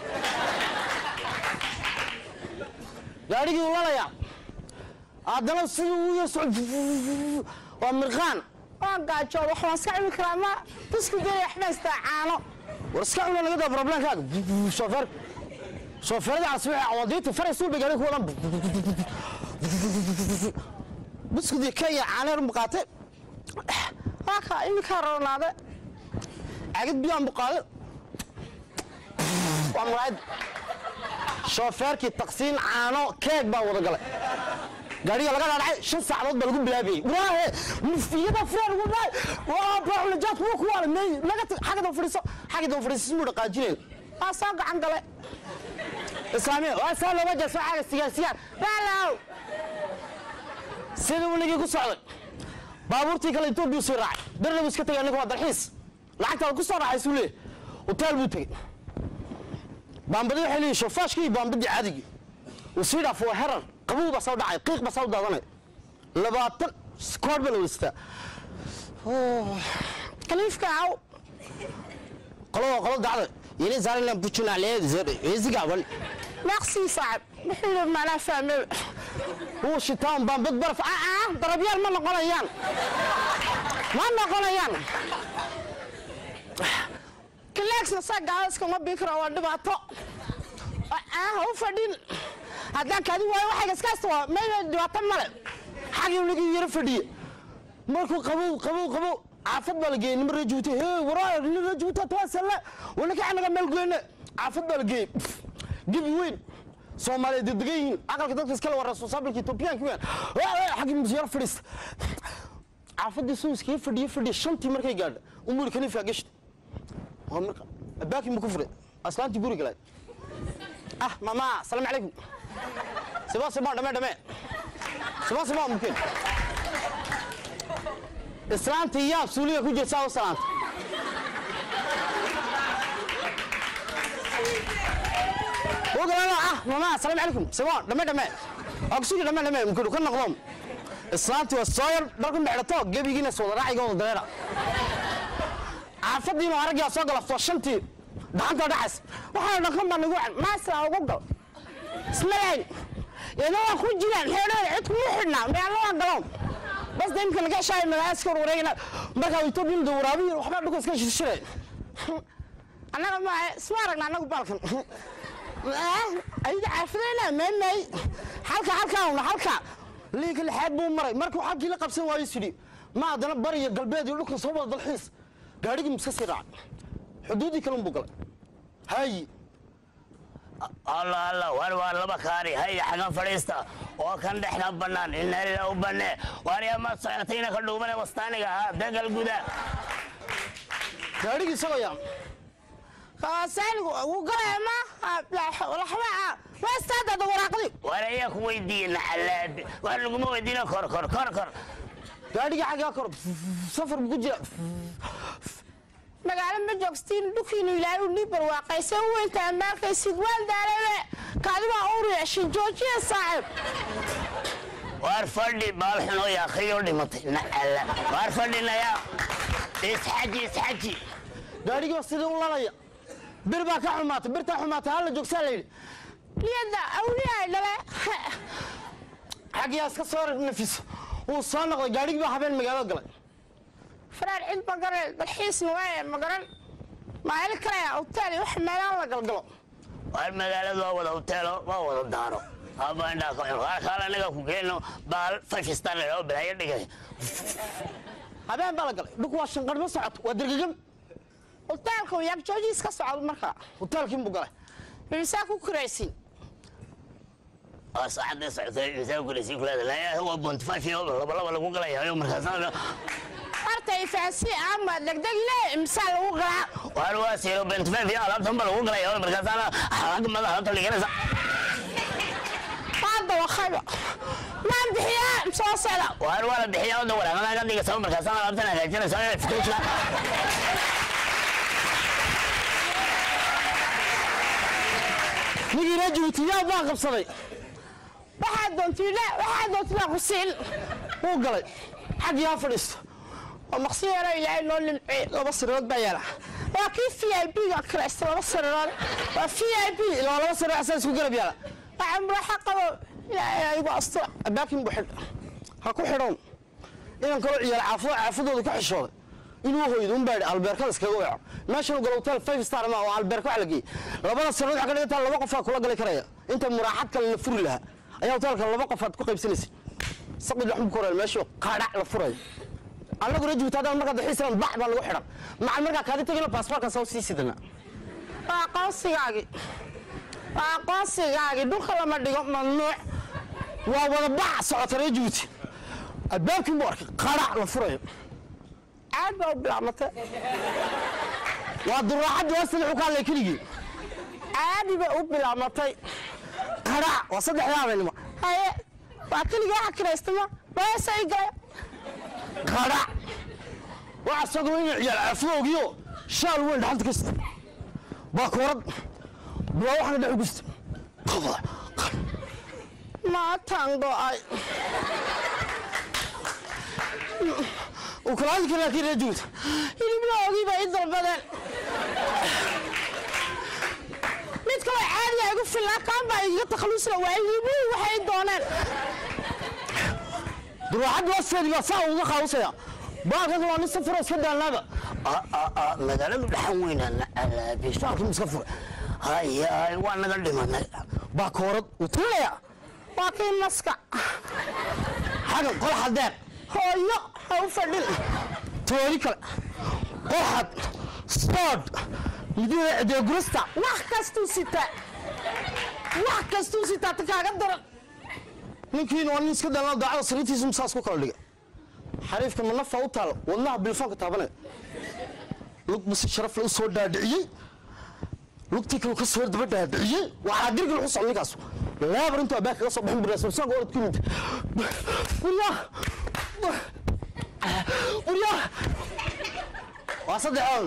غاريغي والله يا ادنا سيو يسعد ومرخان قاعد جو waxaan iska cimi karaa ma isku day axna istaacano war iska cuna laga daa problem kaaga shofar شوفيرد على صبيح عوضيت فرق سوق بيجاري كولا بس كذي كي عانر مقاطع هاكا إني كارون هذا عقد بيان مقاطع ومراد شوفير كي تقسيم عانو كيك باو رجلا قاري لقى على شن ساعات بلقوا بلابي وراه مفيدة فرق والله واه بروح لجات مو كوال مي لقت حاجة دو فريسة حاجة دو فريسة مو رقاجين أصاق عن قلة إسلامي وأسأل لو وجه سؤال السيار سيار لا لا سيدو اللي يقول صعد بابورتي كلا يتوب يصير راعي درنا مسكتك أنك هذا الحس لعكت على قصة راح يسوليه وتال بوتي بامبدي حلي شوفاش كي بامبدي عادي وسيرة فوق هرر قبول بصوت دعي قيق بصوت دعاني لبعض سكور بالوسطى كليف كاو قلوا قلوا دعي يعني زاري لنا بتشون عليه زاري يزيق أول ماكسي صعب نحن معنا فهم هو شيطان بام بتبرف آه آه ضربيان ما نقوليان ما نقوليان كلاكس نصاق عايزكم ما بيكره ولا بعطى آه هو فدين هذا كذي واي واحد اسكاستوا ما يدواتن ماله حاجه ولقي يرفدي مركو قبو قبو قبو عافد بالجي نمر جوتي هي وراي نمر جوتي تواصل ولا كان مال قلنا عافد بالجي جيب وين سومالي ددقين عقلك دكتور اسكال ورا صوصابل كيتوبيان كمان حاجه مزيار فريس عافد سوس كيف فدي فدي شنتي مركي قال امور كان فاقشت باكي مكفر اصلا انت بوري قال اه ماما السلام عليكم سبا سبا دمه دمه سبا سبا ممكن اسلام تياب سوليه كو جيسا وسلام وقال اه ماما السلام عليكم سبا دمه دمه اقصد دمه دمه ممكن كن نقلهم اسلام تي وصاير داركم دحدتو جبيغينا سو راعيغو ديرا عافدي ما رجع سو غلفتو شنتي دعانتا دعس وحنا نقوم بنقول ما سأقول قل اسمعين يعني أنا أخوي جيران هنا عتق محنا ما الله قلهم بس ده يمكن لقى شيء من العسكر ورينا بقى يطبين دورابي وحنا بقى سكش الشري أنا ما سمعنا أنا قبالكم أيد عارفين ما ما حلقة حلقة ولا حلقة ليك اللي حبوا مري مركو حق اللي قبسوا وايسري ما عندنا بري قلبي يقول لك صوب الضلحيس قاعد مسكسر حدودي كلام بقول هاي الله الله وار وار لبكاري هاي حاجة فريستا وكان دحنا بنان إن الله وبنى واريا ما صيرتينا كلهم بنا وسطاني ها دقل جودا قاعد يسوي يوم خاصين وقال ما لا ولا حما ما استعد دوراقلي واريا كويدين على واريا كويدين كر كر كر كر قاعد حاجة كر سفر بوجه مقالة ما جوكستين دوكينو يلاقوا نيبر واقع سووا انت امالك السيدوال داري كادوا اوري عشان جوجي صعب وارفردي بالحنو يا خيو دي مطينا الله وارفردي يا اسحجي اسحجي قاعد يوصل والله يا بربا كحمات برتا حمات هلا جوكسال لي ليدا اولياء لا حق ياسك صور نفس وصانق قاعد يبقى حبين مقالة قلت فرار عند مقرن بالحيس نوايا مقرن ما عليك يا أوتالي وحملان لا قلقلو والمقالة دو ولا أوتالو ما ولا دارو هذا عندك قال قال أنا كوكينو بال فاشستان لو بلاي دقيقة هذا بالقل دك واشن قرب صعد ودرجم أوتالكم ياك جوجي سكسر على المركا أوتالكم بقله بيساكو كريسين صعد صعد يساكو كريسين كل هذا لا هو بنت فاشي ولا ولا ولا كوكلا يا يوم مركزان أرتي فاسي أما دقدق لا مثال وقرا وأنا سيرو بنت فين يا رب تنبل وقرا يا ولد مركز أنا حاج ما ظهرت لي كذا هذا وخيبة ما عندي حياة مسوسة وأنا ولد حياة ودور أنا قاعد يسوي مركز أنا ربنا هيجينا سوي فتوش لا نيجي رجل تيجي باقي بصري واحد دون تيلا واحد دون تيلا غسيل وقلي حق يا فريس ومقصيرة إلى لون لبصر رد بيانا وكيف في أي بي كريست لبصر رد وفي أي بي لو لبصر أساس وقلب يلا عمره حقه لا يبغى أسطع باكين بحد هكو حرام إذا كانوا يلا عفوا عفوا ذو كحشود إنه هو يدوم بعد البركة سكويع ما شنو قالوا تل فايف ستار ما على البركة على جي ربنا سرود حق تل وقفة كلها قال كريه أنت مراحتك الفر لها أيها تلك الوقفة تكون بسنس صقل لحم كورة المشوا قارع الفرج أنا أقول رجل هذا المركز الحين بعض الوحرة مع المركز هذا تجينا باسبور كان سوسي سيدنا قاصي عاجي قاصي عاجي دخل ما دقوا ممنوع وهو بعض صوت رجوت الباب كم بارك قارع الفرج عاد بلعمته وادر واحد وصل عقال لكلي عادي بقى بلعمتي قارع وصدح يا معلم هاي وكل جاء كريستما بس يجي قارع وعصقوا يا فوق يو شال وين حد كست باكورد بروح انا دعوست ما تانغو اي وكلاس كذا كذا جوت اللي بلاقي بعيد البدن متكلم عادي يقول في الأكان بعيد يتخلص له وعيبه وحيد دونان دروحات وصل يصاو وخلاص يا باقي ذو نصفر وسد هذا آه آه آه مثلا بحوين أنا بيشتغل مسافر هاي هاي وانا قلبي ما باكورد وطلع باقي مسكة حاجة كل حدار هاي هاو فدل توريك واحد ستاد يدي دي غرستا واحد كاستو ستا واحد كاستو ستا تكاغدر ninkii oo nin iska dalaa dacada sariirtiisa masaas ku kala dhigay xariifka ma nafa u taal wadnaha bilfoonka taabanay lug bas sharaf la soo dhaadhiciyay lugtii kale ka soo daba dhaadhiciyay waxa dirgal u socon ninkaas laabar inta baak ka soo baxin biraasoo soo go'ad ku mid wariya wariya wasadexoon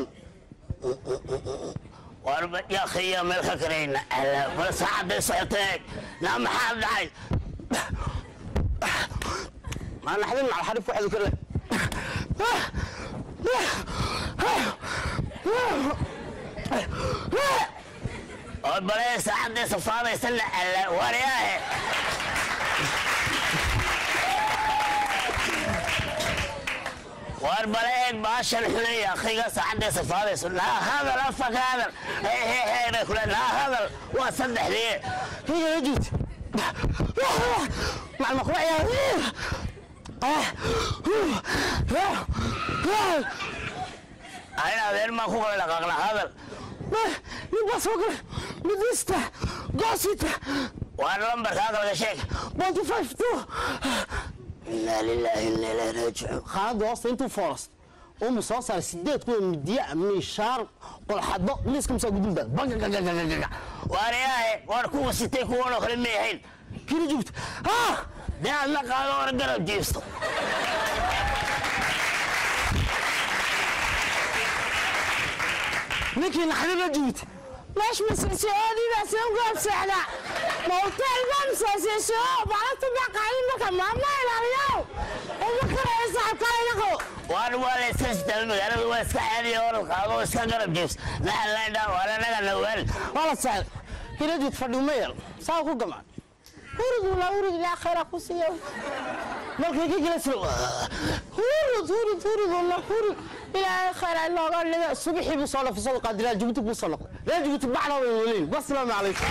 واربع يا اخي يا ملك كرينا ولا ساعة صحتك لا ما حد داعي ما نحن على حرف واحد كله oo balay saacadii safaadaysa la alla wariyaahe war balay baashan xulay akhiga saacadii safaadaysa la hadal afka hadal hey hey hey kula la hadal waa saddexdii hiyo jid مع المقرأ يا أنا غير ما أخوك لك أغلى هذا نبص وقل ندسته قاسيته وأنا لمبر هذا يا شيخ بانتو فايفتو إنا لله إنا إليه راجعون خالد وصل أنتو فورست أم صوصة سديت كل مديع من الشارق قل حد ليش كم سووا جدول ده بقى وارياه واركوه ستة كونه خليني هين كيلو جبت ها ده الله قالوا ورجع جيستو لكن حبيبي جبت ليش مسوي هذه بس يوم قام سعدا موتى الغمسة سيسو بعد تبقى قايم لك ما ما إلى اليوم وبكرة يسحب كاينكو وأنا ولا سيستم أنا ولا سعدي ولا قالوا سكر جيست لا لا لا ولا نقل نقول ولا سعد كيلو جبت فردو ميل ساقو جماعة ورد ولا ورد لا خير قصية مركي كي جلس ورد ورد ورد والله ورد إلى خير الله قال لي صبحي بصلاة في صلاة قادرة جبت بصلاة لا جبت معنا ويولين والسلام عليكم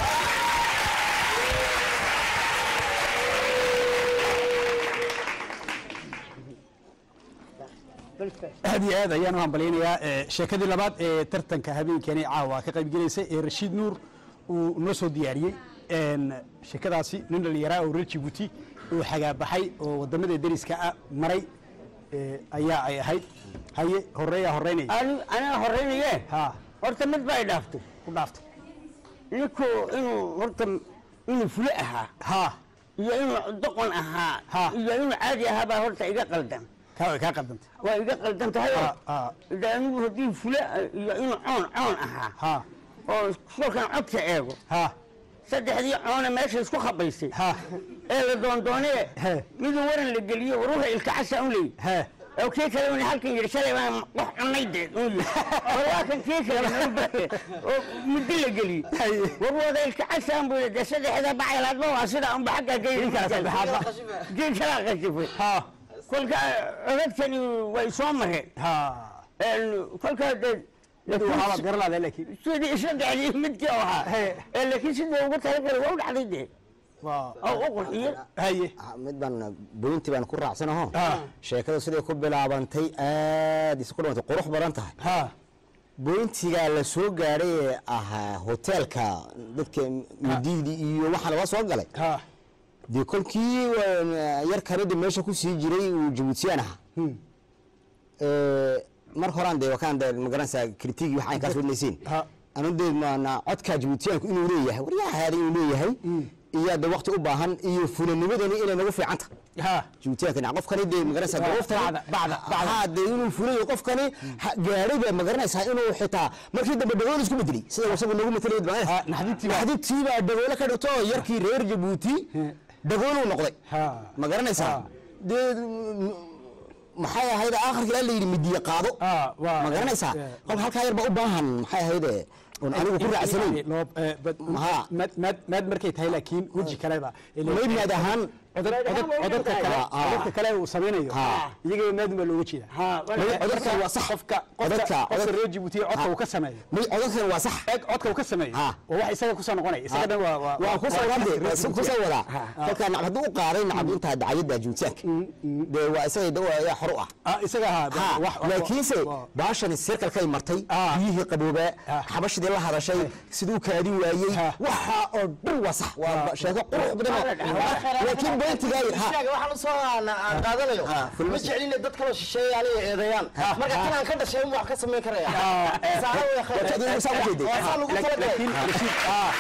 هذه هذا أيام هم بلينا شكل اللبات ترتن كهبين كاني عوا كقريب جلسة رشيد نور ونصو دياري إن شكلاسي نن اللي يراه وريتشي بوتي وحاجة بحي ودمده دريس كأ مري أيا أي هاي هاي هرية هريني أنا أنا هريني إيه ها ارتمت باي دافتو ودافت إنكو إنه ارتم إنه فلقها ها يا إنه دقن أها ها يا إنه عادي هذا هرت إذا قلدم كا كا قدمت وإذا قلدمت هاي ها ها إذا إنه هدي فلق يا إنه عون عون أها ها أو شو كان عبت إيجو ها صدق هذي عون ماشي اسكو خبيسي ها إيه دون دوني ها ميدو ورن اللي قليه وروح الكعسة أولي ها أو كيك لوني حالك يرسل ما روح عنيد ولكن كيك لوني مدلة قلي وهو ذا الكعسة أم بيد صدق هذا بعيل هذا ما صدق أم بحقه جاي كذا بحبه جاي كذا خشبه ها كل كا ركني ويصومه ها كل كا لكن هذا قرلا ذا لكن شو دي إيش قاعد يمدكوها لكن شو ده وقت هذا الوضع حديده أو أقول إيه هاي mid baan boonti baan ku raacsanaho sheekada sidoo ku bilaabantay aad isku dhawantay qurux badan tahay ha boontiga la soo gaaray ah hotelka dadka mididi iyo waxa laga soo galay ha di kolkii yar kanada meesha ku sii jiray uu Djiboutianaha ee mar horaan de wakaan de magaranaysa kritig waxa ay ka soo leeyeen ha anu de maana codka Djiboutianku inuu leeyahay wariyaha hada inuu leeyahay iyo da waqti u baahan iyo fulanimadani inay nagu fiicanta ha Djiboutianka qofkani de magaranaysa goobta bacda bacda hada inuu fulayo qofkani gaariga magaranaysa inuu xitaa markii dambe dhagool isku bedeli sida wasagu nagu metelay baa naxdintii naxdintii baa dhagool ka dhigto yarkii reer Djibouti dhagool uu noqday ha magaranaysa de maxay ahayd aakhirka la yiri midiya qaado magaranaysa qol halka yar ba u baahan maxay ahayd anigu ku raacsanay mad mad mad markay tahay laakiin waji kaleba leeyahay ahaan codadka kale codadka kale uu sameeyo iyaga mad ma looga jeeda codadka waa sax qofka codadka codadka reer Djibouti codka uu ka sameeyo may codadka waa sax codka uu ka sameeyo oo wax isaga ku soo noqonay isaga dhan waa waa ku soo waday ku soo wada halka nacbad u qaaray nacbad inta dacayada Djiboutianka de waa isaga waa xor ah isaga wax laakiin se baashan circle kay martay biyihii qabooba xabashida la hadashay sidoo kaadi waayay waxa oo dhir waa sax waa sheeko qurux badan laakiin beentiga ha waxa soo qaadanayo ma jeclina dad kale shisheeyay ali eedayaan marka tan ka dhashay wax ka sameyn karaya saaxo way khayr laakiin rashid ah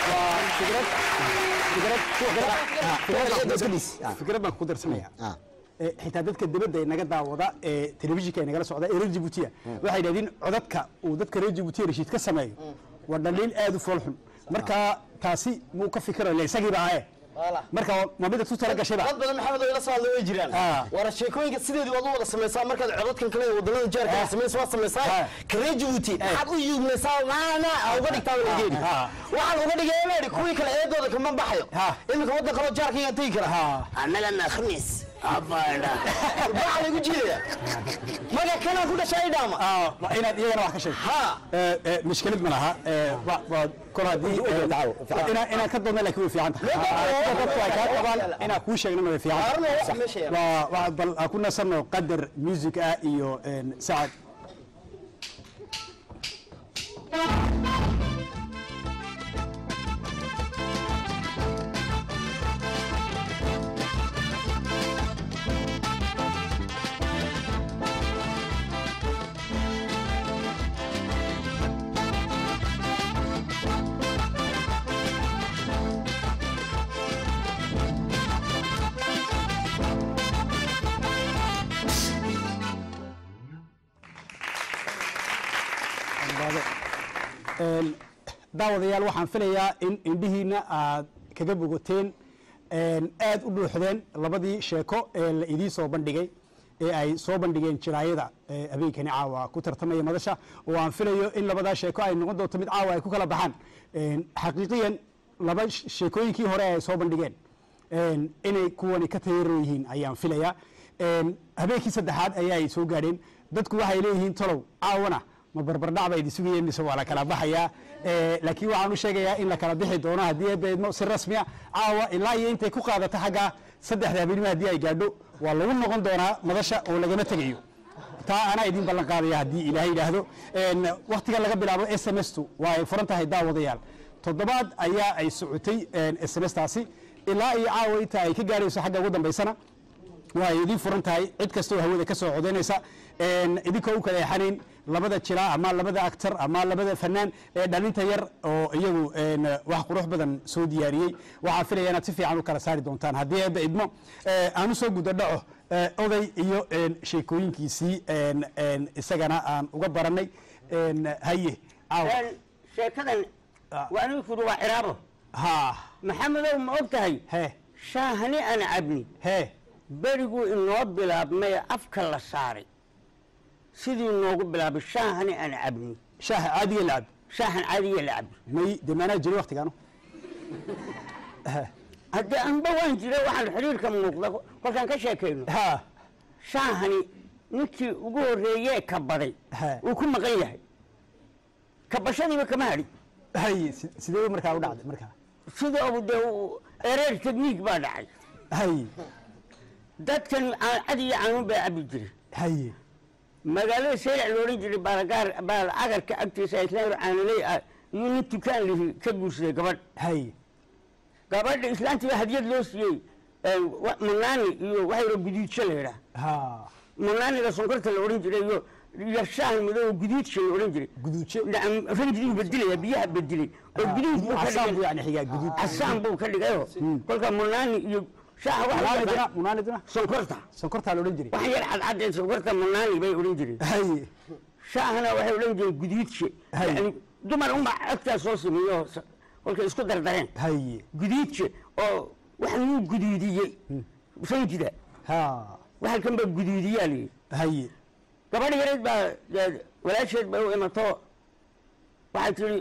fikrad fikrad fikrad baan ku darsanaya xitaa dadka dibadda naga daawada ee telefishinka naga socda ee reer Djibouti waxay yiraahdeen codadka uu dadka reer Djibouti rashid ka sameeyo waa dhaliil aad u foolxun marka taasi muu ka fikiraya isagii baa marka ma mid ku tala gashay ba dad badan maxamed oo ila soo hadlay way jiraan wara sheekooyinka sideedii wad u wada sameeysaa markaad codadkan kale wadallada jaarka sameeysaa waa sameeysaa kare Djibouti waxaad u yuubnaysaa maana uga dhigtaa walageedi waxaan uga dhigay inay kuwii kale eedooda kama baxayo imika wadda kale jaarka inta tagi kara annaga na khamiis abada waxa lagu jiiday maga kana ku dhashay dhaama ah inaad iyagana wax ka sheeg ha ee mushkilad ma laha ee waa kor hadii ina ina ka doonay laakiin way fiican tahay ina ku sheegno way fiican waa waa bal ku nasano qadar music ah iyo saad daawadayaal waxaan filayaa in indhihiina aad kaga bogoteen aad u dhuuxdeen labadii sheeko ee la idii soo bandhigay ee ay soo bandhigeen jiraayada habeenkani caawa ku tartamaya madasha oo aan filayo in labadaa sheeko ay noqon doonto mid caawa ay ku kala baxaan xaqiiqiyan laba sheekooyinkii hore ay soo bandhigeen inay kuwani ka tayaro yihiin ayaan filayaa habeenkii saddexaad ayaa ay soo gaadheen dadku waxay leeyihiin tolow caawana ma barbardhac bay sugayeen mise waa la kala baxayaa laakiin waxaan u sheegayaa in la kala bixi doono haddii beedmo si rasmi ah caawa ilaa iyo intay ku qaadato xagga saddexda habeenimo haddii ay gaadho waa lagu noqon doonaa madasha oo lagama tegayo taa anaa idin ballan qaadaya haddii ilaahay yidhaahdo waktiga laga bilaabo s m s tu waa ay furan tahay daawadayaal toddobaad ayaa ay socotay s m s taasi ilaa iyo caawa inta ay ka gaarayso xagga ugu dambaysana waa ay idin furan tahay cid kastoo hawada ka soo codaynaysa idinkoo u kala exanayn labada jira ama labada actor ama labada fanaan ee dhalinta yar oo iyagu wax qurux badan soo diyaariyey waxaan filayaa inaad si fiican u kala saari doontaan haddii eebba idmo aan u soo guda dhaco oday iyo sheekooyinkiisii isagana aan uga baranay haye sheekadan waa anigu kuri waa ciraabo ha maxamedow ma og tahay he shaahani aan cabni he beriguu inoo bilaabmay afka la saaray sidii noogu bilaabay shaahani aan cabni shaaha caadiga la cab shaahan caadiga la cab may damaanaa jiray waqtigaano hadda anba waan jiray waxaan xiriirka muuqda kolkaan ka sheekayno ha shaahani ninkii ugu horreeyee ka baday uu ku maqan yahay kabashadiiba kama hadhi hay sidee markaa u dhacday markaa sidoo dee ereer technique baa dhacay hay dadkan cad iyo canuun baa cabi jiray hay magaalada seyrac la odhan jiray baalagaar baal cagarka agtiisa islaam caanaley ah iyo nin tukaan lihi ka guursaday gabadh hay gabadha islaantii hadiyad loo siiyey munaani iyo waxay ra guduudsho la yidhaah ha munaaniga sonkorta la odhan jiray iyo iyo shaah madow guduudsho la odhan jiray guduudsho ranjiduu bedilaya biyaha bedilay oo guduud buu ka dhigay yani xigaa guduud casaan buu ka dhigayoo kolka munaani iyo shaah munaaniduna munaaniduna sonkorta sonkorta la odhan jiray wax yar cadcadeen sonkorta munaani bay odhan jireen hay shaahna waxay odhan jireen guduudshe yani dumar uma agtaa soo sameeyo kolkay isku dardareen hay guduudshe oo wax nuu guduudiyey ranjida ha waxa kan baa guduudiyaa li hay gabadh yareed baa walaasheed baa u imato waxay tiri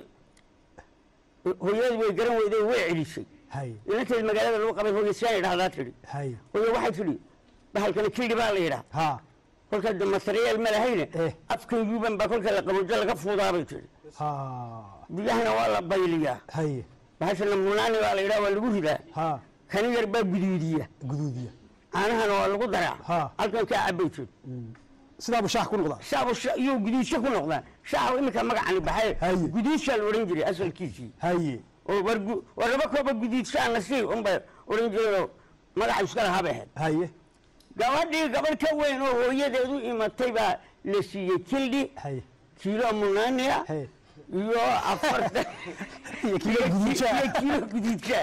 hooyadii way garan weyday way celisay hay inanteed magaalada lagu qabay hooyo saan idhahdaa tiri hay hooyo waxay tiri bahalkana kildhi baa la yidhaha ha kolka de materiyaal ma lahayne afkan yuuban baa kolka la qaboojo laga fuudaa bay tiri ha biyahana waa la bayliyaa hay bahashana munaani baa la yidhaha waa lagu ridaa ha kani yar baa guduudiya guduudiya caanahana waa lagu daraa halkan kaa cabay tiri sidaabu shaah ku noqdaa shaabu iyo guduudsho ku noqdaan shaahu iminka magacani baxay guduudshaa la odhan jiray asalkiisii haye oo war war laba kooba guduudshaa nasiib unba odhan jirayoo magaca iska lahaa bay ahayd haye gabadhii gabadh ka weyn oo hooyadeedu imatay baa la siiyey kildhi kiilo munaaniya iyo afartan iyo kiilo guduudsha iyo kiilo guduudsha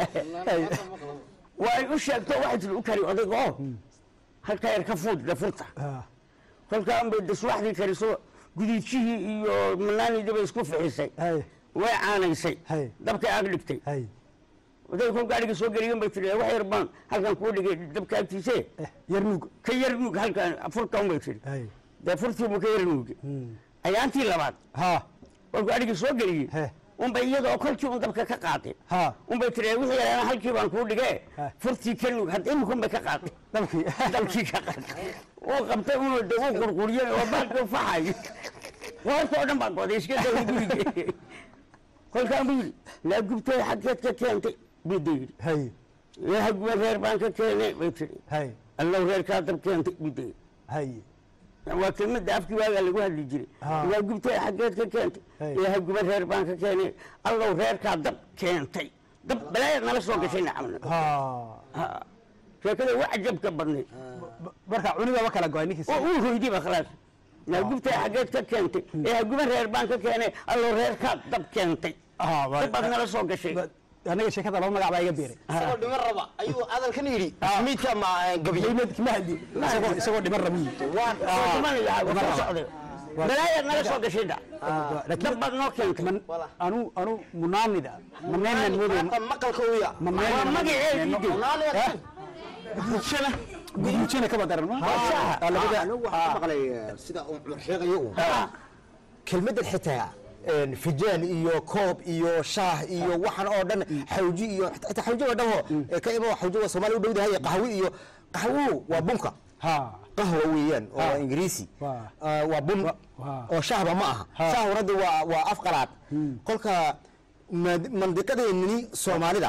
way u sheegto waxay tiri u kari odayga oo halkaa yar ka fuud dafurta kolkaan bay daswaxdii kariso guduudshihii iyo munaanidii bay isku fixisay way caanaysay dabkay ag dhigtay waday ku gaariga soo galiyeen bay tiri wax yar baan halkan ku dhigay dabka agtiisa yarnuug ka yarnuug halkan afurkan bay tiri da furtii mu ka yarnuug ayaantii labaad ha oo gaariga soo galiyay un bay iyadoo kolkii un dabka ka qaaday ha un bay tiri wixii yaraan halkii baan ku dhigay furtii ka nuug hadda imku bay ka qaaday dabkii dabkii ka qaaday oo qabtay uu dawo qurquriyay oo baalka faxay wartoo dhan baan qoday iska dawo guriga kolkaan buu la gubtay xageed ka keentay bidii hay ya hagwa reer baan ka keenay bay tiri hay allah reer ka dab keentay bidii hay waa kelmada afkii waaga lagu hadli jiray la gubtay xageed ka keentay ya hagwa reer baan ka keenay allah reer ka dab keentay dab balaa nala soo gashay nacamna ha sheekada waa ajab ka badnay marka cuniga kala go'ay ninkii oo uu hoydii ba khalaas la gubtay xageed ka keentay ya hagwa reer baan ka keenay allah reer ka dab keentay ah dab nala soo gashay aniga sheekada laba magac baa iga beeray isagoo dhiman raba ayuu hadalkan yidhi midka ma gabiyey midka ma hadli isagoo isagoo dhiman raba waan dhiman yahay waa socday balaaya nala soo gashay da dab bad noo keentay anu anu munaanida maneenan mudan maqalka uu ya waa magaceedii munaanida bulshada bulshada ka badaran ma labada anu waxa maqlay sida uu cumar sheegayo kelmadda xitaa فجان iyo koob iyo shaah iyo waxan oo dhan xawji iyo xitaa xawji oo dhaho ka imo xawji waa Soomaali u dhowdahay qahwi iyo qahwo waa bunka ha qahwa weeyaan oo ingiriisi waa bun oo shaahba ma aha shaah waradu waa waa afqalaad kolka mandiqadeennii Soomaalida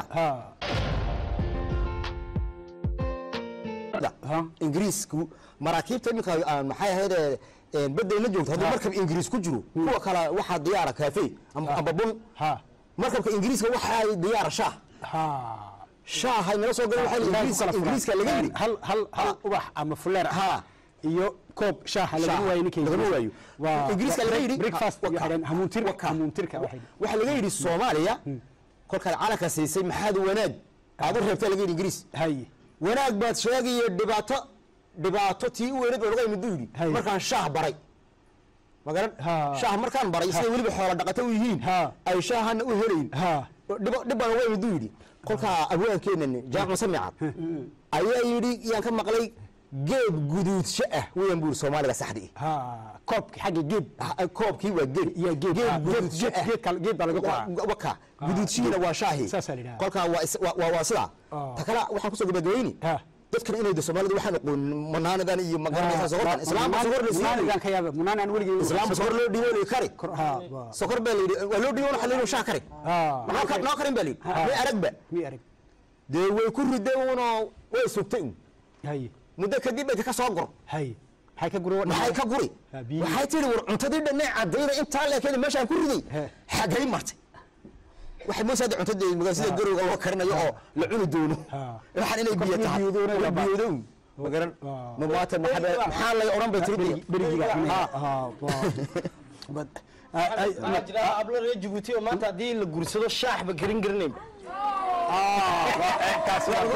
ha ingiriisku maraakiibta imika maxay ahayd بدل نجوم هذا مركب إنجليز كجرو هو كلا واحد ديار كافي أم أم ببون ها مركب إنجليز هو واحد ديار شاه ها شاه هاي نرسو قالوا واحد إنجليز إنجليز كلا جري هل هل هل واح أم فلر ها يو كوب شاه اللي هو ينكي اللي هو يو إنجليز كلا جري بريكفاست واحد همون ترك همون ترك واحد واحد اللي جري الصومالية كل كلا على كسيسي محاد وناد هذا الرفت اللي جري إنجليز هاي وناد بات شاقي الدباتة dhibaato tii u weynad laga imid duudi markaan shaah baray magaran shaah markaan baray isla waliba xoolo dhaqato u yihiin ay shaahana u helayn dhibo dhibana way imid duudi kolka abwaankeenan jaamac samiicad ayaa yiri yaan ka maqlay geed guduudsho ah weeyaan buur Soomaaliga saxdii ha koobki xagga geed koobki waa geed ya geed guduudsho geed kala geed baa laga qoraa waka guduudshiina waa shaahi kolka waa waa sida takala waxaan ku soo gabagabeyni dadkan inay Soomaalidu waxaan aqoon manaanadan iyo magaranaysa sokortan islaamka sokor la siiyay ka yaab manaanan waligeed islaamka sokor loo dhiibay kari ha sokor baa la loo dhiibay waxa leeyahay shaah kari ha waxa noo karin bali mi aragba mi arag de way ku rideen oo way sugtay hay muddo kadib ay ka soo gur hay maxay ka guri maxay ka guri waxay tiri war cuntadii dhanay cadayna inta la keenay meesha ku riday xagay martay waxay moosaad cuntada magaalada garowga loo karinayo oo la cuni doono waxaan inay biyo tahay biyo magaran ma maata maxaa la oran bay tiri berigiga ha ha bad ay ma jira abla reer Djibouti oo maanta hadii la guursado shaah ba garin garinayn ah kaas waa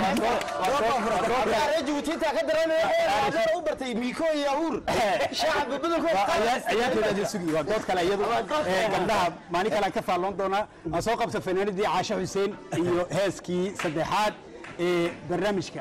reer Djibouti ta ka dareemay ee u bartay miiko iyo awur shaah badalko ayaa kala sugi waa dood kale iyadu gabdhaha maani kala ka faalon doona aan soo qabta fanaanadii Caasha Xuseen iyo heeskii saddexaad ee barnaamijka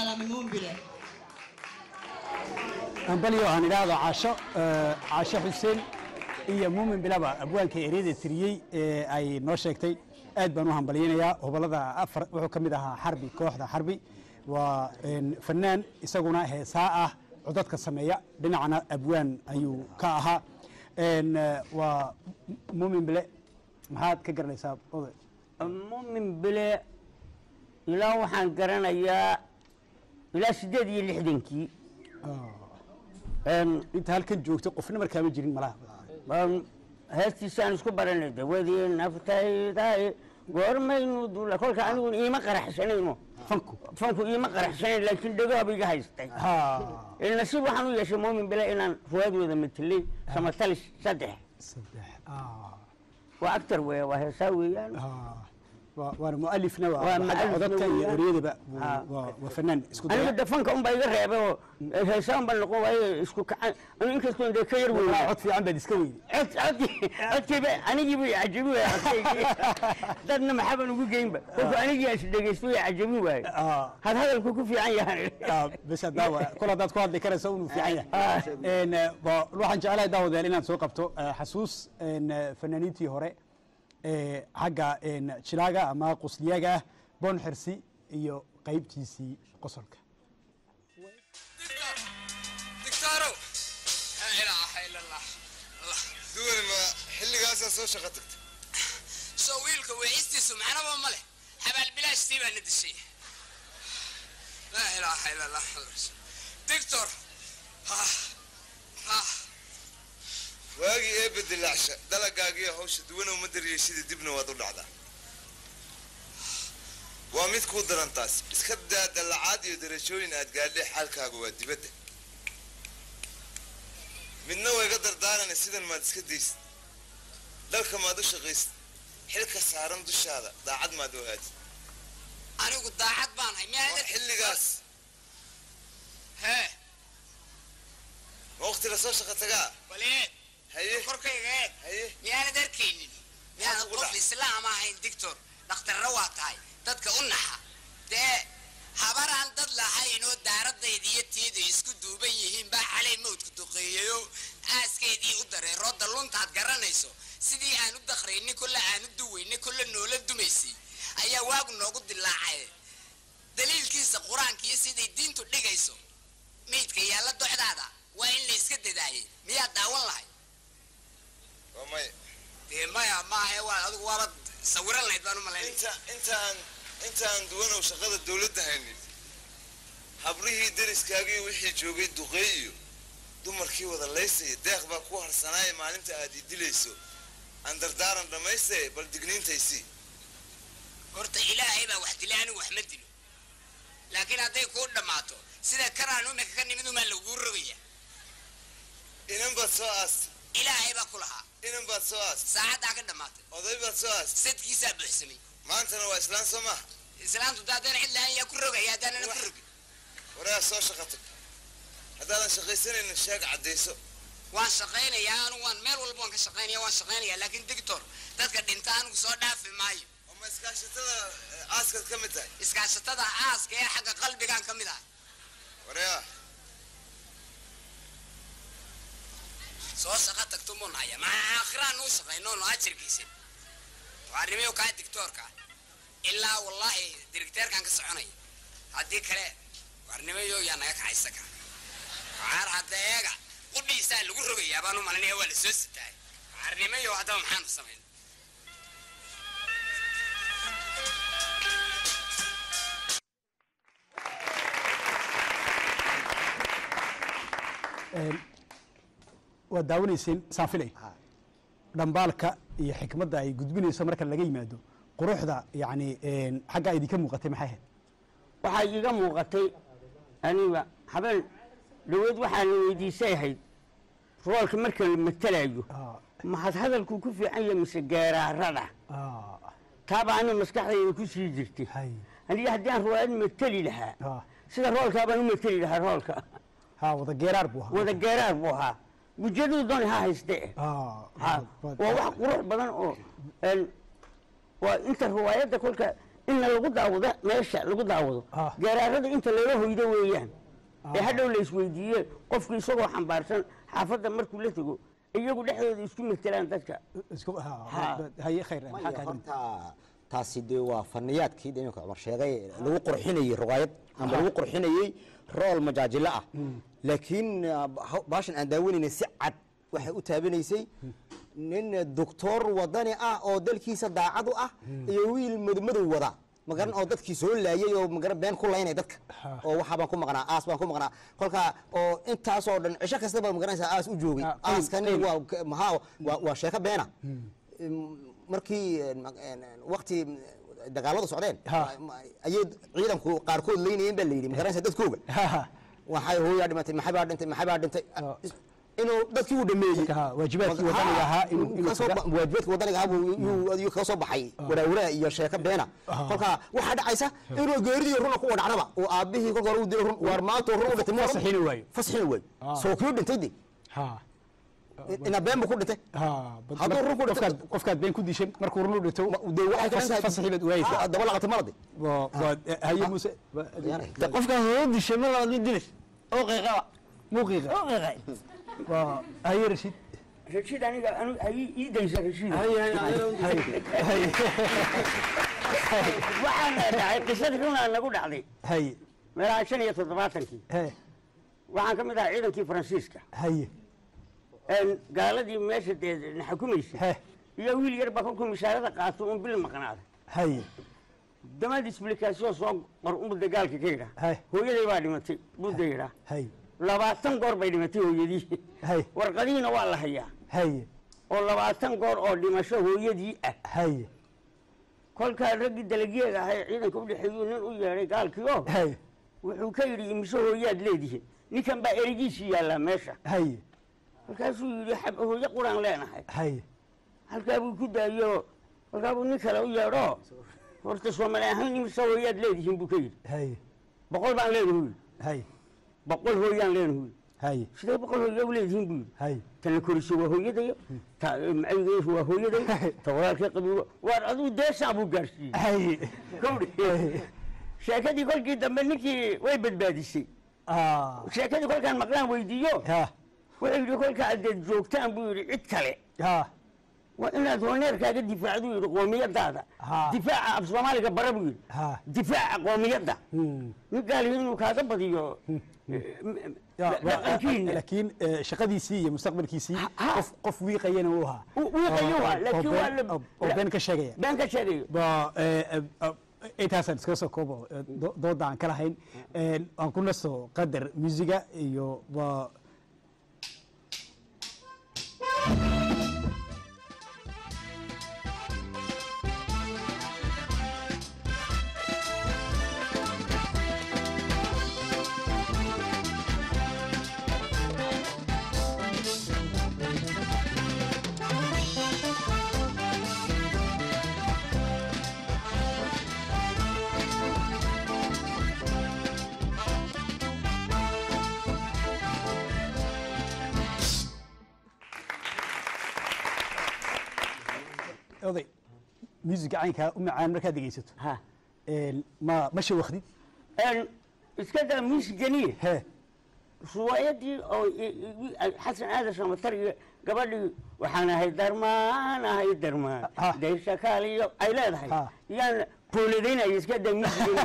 salaamay muumin bile أنبليو هنقعد عاشو عاشو حسين iyo muumin bilaba abwaanka ereyada tiriyay ee ay noo sheegtay aad baan u hambalyeynaya hobalada afar wuxuu kamid ahaa xarbi kooxda xarbi waa fanaan isaguna heesaa ah codadka sameeya dhinacana abwaan ayuu ka ahaa een waa muumin bile maxaad ka garanaysaa oday muumin bile ilaa waxaan garanayaa ilaa sideed iyo lixdankii inta halkan joogto qofna markaa ma jirin malaha heestiisaan isku baranay dawadii naftaydaay goormaynu duula kolka anigu iima qaraxsanayno fanku fanku iima qaraxsanayn laakiin dhagaaba iga haystay nasiib waxaan u yeeshay muumin bile inaan ruwaadooda matelay samatalis saddex saddex waa actor weeye waa heesaa weeyaan وانا مؤلفنا وعدتك يا ريدي وفنان اسكو انا بدي فنك ام بايغ ريبه هيسان بن نقو واي اسكو كان انا انك تكون دي كير ولا عد في عندي اسكوي عد عد عد انا جيبي عجبي ددنا محبه نقو جيمبا انا جي دغيستو عجبي واي هذا هذا الكوكو في عيان بس داوا كل هذا كو هادلي كرسو في عيان ان waxaan jecelahay daawada inaan soo qabto xasuus fanaaniintii hore حاجة إن شلاجة أما قصليجة بون حرسي إيو قيب تيسي قصلك. دكتورو لا إله إلا الله الله دول ما حل جالسة سو شغتك سويلك وعيستي سمعنا بمله حبل بلاش تبى ندشي لا إله إلا الله دكتور ها ها واجي ايه بدي العشاء دلقاقيه هوش دوينه ومدري يشيد دبنه وادو لعدا واميد كو درانتاس اسكدا دلعادي ودرشوين اد قال لي حالكاغو ودي بده من نوع يقدر دارنا سيدن ما تسكديس دلك ما دو شقيس حلك سارن دو شادا داعد ما دو هاد انا قلت داعد بان هي ما هذا حلي قاس ها وقت رسول شقتها وليد هيه كركيغه هيه ميانا دركينين ميانا قف الاسلام هاي دكتور دكتور رواتاي dadka u naxa de habaraan dad lahayn oo daaradaydiyo tiidu isku duuban yihiin baa xalay mowdku duqeeyo aaskeedii u daray rooda luntaad garanayso sidii aan u dakhraynay kullu aan u duweynay kullu noola dumaysay ayaa waagu noogu dilaacay daliilkiisa quraanka iyo sidii diintu dhigayso meedka yaala docdaada waa in la iska dadaayay miyaa daawan lahay وماي دي مايا ما هي ولا ادو ولا صورنا لهيد بانو ملين انت انت انت عندنا وشغله الدوله هاني حبريه درسكاغي وخي جوغي دوقيو دمركي ودا ليسي deeq ba ku harsanay maalinta aad dilayso andar daaran dhameysay bal digniintaysi horta ilaahay ba wax dilaan wax ma dilo laakiin haday ku dhamaato sida karaanu ma ka nimid ma lagu rogaya inan ba soo as ilaahay ba kulaha inan ba soo as saacada ka dhamaatay oday ba soo as sidkiisa buuxsamay maantana waa islaan soma islaantu daadeen ilaa ay ku rogaya hadana ku rogi waraa soo shaqatay hadaan shaqaysanayna sheeg cadeyso waan shaqaynayaa anu waan meel walba waan ka shaqaynayaa waan shaqaynayaa laakiin doctor dadka dhintaan ku soo dhaafi maayo ama iskaashatada aaska kamid tahay iskaashatada aaska ee xagga qalbigan kamid ah waraa soo shaqa tagto monaya ma aakhiraan uu shaqayno no ajirkiisin waarimiyo ka doctorka ilaa wallahi directorkan ka soconay hadii kale waarimiyo yaa naga kaxaysa ka waar hadeega qudhiisa lagu rogayaa baan u malinaya waa la soo sitaay waarimiyo hada maxaan u sameeyay وداونيسين سافلي دنبالك iyo xikmadda ay gudbinayso marka laga yimaado quruxda yaani een xagga ay idinka muuqatay maxay ahayd waxa iga muuqatay aniga habeen dhaweyd waxaan weydiisay ahayd roolka marka la matalayo ma had hadalku ku fiican yahay mise gaaraarada taabaan maskaxdayda ku sii jirtay aniga haddii aan ruwaayad matali lahaa sida roolka baan u matali lahaa roolka ha wada geeraar buu ahaa wada geeraar buu ahaa وجدوا دون ها هيستي اه وواحد قروح بدن او ال وانت روايات كلك إن لو داوده ماشى لو داوده جرارة أنت اللي له يده ويان يحدوا ليش ويديه قف يسوق حنبارسن حافظ مر كله تجو يجوا لحد يسكون مثلان تذكر اسكو ها هي خير حكا taasi dee waa faniyaadkii deegaanka Cumar sheegay lagu qurxinayay ruqaayad ama lagu qurxinayay rool majaajila ah laakiin baashan aan daawanayna si cad waxay u taabanaysay nin doctor wadani ah oo dalkiisa daacad u ah iyo wiil madmadow wada magaran oo dadkii soo laayay oo magaran been ku laynay dadka oo waxa baan ku maqnaa aas baan ku maqnaa kolka oo intaas oo dhan cisho kasta baan magaranaysaa aas u joogay aaskan waa maxaa waa sheeko beena markii waqti dagaalada socdeen ayay ciidanku qaarkood leynayeen baa la yiri magaranaysaa dadkooga waxay hooyaa dhimatay maxay baa dhintay maxay baa dhintay inuu dadkii u dhameeyay waajibaadkii wadaniga ahaa inuu waajibaadkii wadaniga ahaa uu ka soo baxay waraawara iyo sheeko beena kolka waxa dhacaysa inuu geeriyo runa ku wadacnaba oo aabihii kolka hore u diray run war maanta run u dhintay ma fasaxina way fasaxina way soo kuu dhintay di ha ina been ku dhintay ha haduu run ku dhintay qofkaad been ku dishay markuu run u dhinto waxay fasaxina way daba laqatay maladi waa haye muuse qofkaad hore dishay ma la dilay oo qiiqaba muu qiiqa oo qiiqay هاي رشيد رشيد أنا أنا هاي يدرس رشيد هاي هاي هاي وعن قصة كنا نقول عليه هاي ما عشان يتضبطن كي هاي وعن كم إذا عيدا كي فرانسيسكا هاي إن قال دي ماشي نحكميش هاي يا ويل يربى كلكم مشاهدة قاطعون بالمقنعة هاي دما ديسبليكاسيون صوب مرقوم بالدجال كده هاي هو يلي بعد ما تي بديرة هاي labaatan goor bay dhimatay hooyadii hay warqadiina waa la hayaa hay oo labaatan goor oo dhimasho hooyadii ah hay kolka ragii dalagyada ahay ciidanka u dhaxeeyay nin u yeeray gaalkii oo hay wuxuu ka yiri imisho hooyad leedihiin ninkan baa erigiisi yaala meesha hay halkaasuu yiri xab hooyo quraan leenahay hay halkaa buu ku daayo halkaa buu nin kale u yeedho horta Soomaali ahaan imisho hooyad leedihiin buu ka yiri hay boqol baan leedahay hay boqol hooyaan leenahay هاي sidee boqol hooyo leedihiin buu هاي tan koriso waa hooyaday ta macaygeesu waa hooyaday tawraalka qabiyo war aduu deesha buu gaarsiiyay هاي kowdi sheekadii kolkii dambe ninkii way badbaadisay اه sheekadii kolkaan maqlaan weydiiyo ها wuxuu yidhi kolka aad joogtaan buu yidhi cid kale ها waa inaad hooneerkaaga difaacdu yidhi qoomiyadaada difaaca af soomaaliga bara buu yidhi difaaca qoomiyadda nin gaaliyo inuu kaaga badiyo laakiin shaqadiisii iyo mustaqbalkiisii qof qof wiiqayana uu ahaa wiiqayuha laakiin waa oo been ka sheegaya been ka sheegayo intaasaan iskaga soo koobo dooda aan ka lahayn aan ku nasto qadar musiga iyo oday music caynka u macaan markaad dhegeysato ha een ma ma shawakhdid een iska daa muusigani he suwaayadii oo xasan aadan shamatar iyo gabadhii waxaan ahay darmaan ahay darmaan deysha kaaliyo ay leedahay yaan booladaynayo iska daa muusigani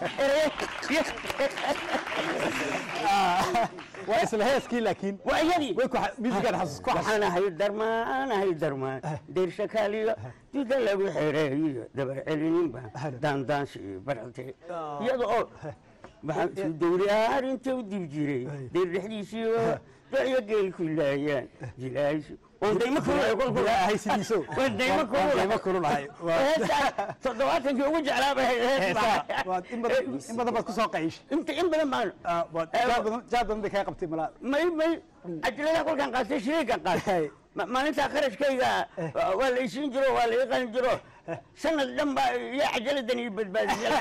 waa isla heeskii laakiin waa iyadii way ku musigan xasuus ku waxaan ahay darmaan ahay darmaan deysha kaaliyo dida lagu xeereeyo dabar celininba daandaansi barantay iyada oo waxaan dawriyaar inta u dib jiray deer dhexdiisii dacyo geel ku laayaan jilaaysi wandayma kululahay kolku ilaahay sidiiso wandayma wandayma kululahay toddobaatankii ugu jeclaaba in badan baad ku soo qayshay inta in badan baan jaad badan bay kaa qabtay malaa may may ajlada kolkaan qaatay shiraykan qaatay maalintaa kharashkayga waa la isiin jiro waa la ii qalin jiro sanad dhan baa iyo cajaladan ii badbaadisay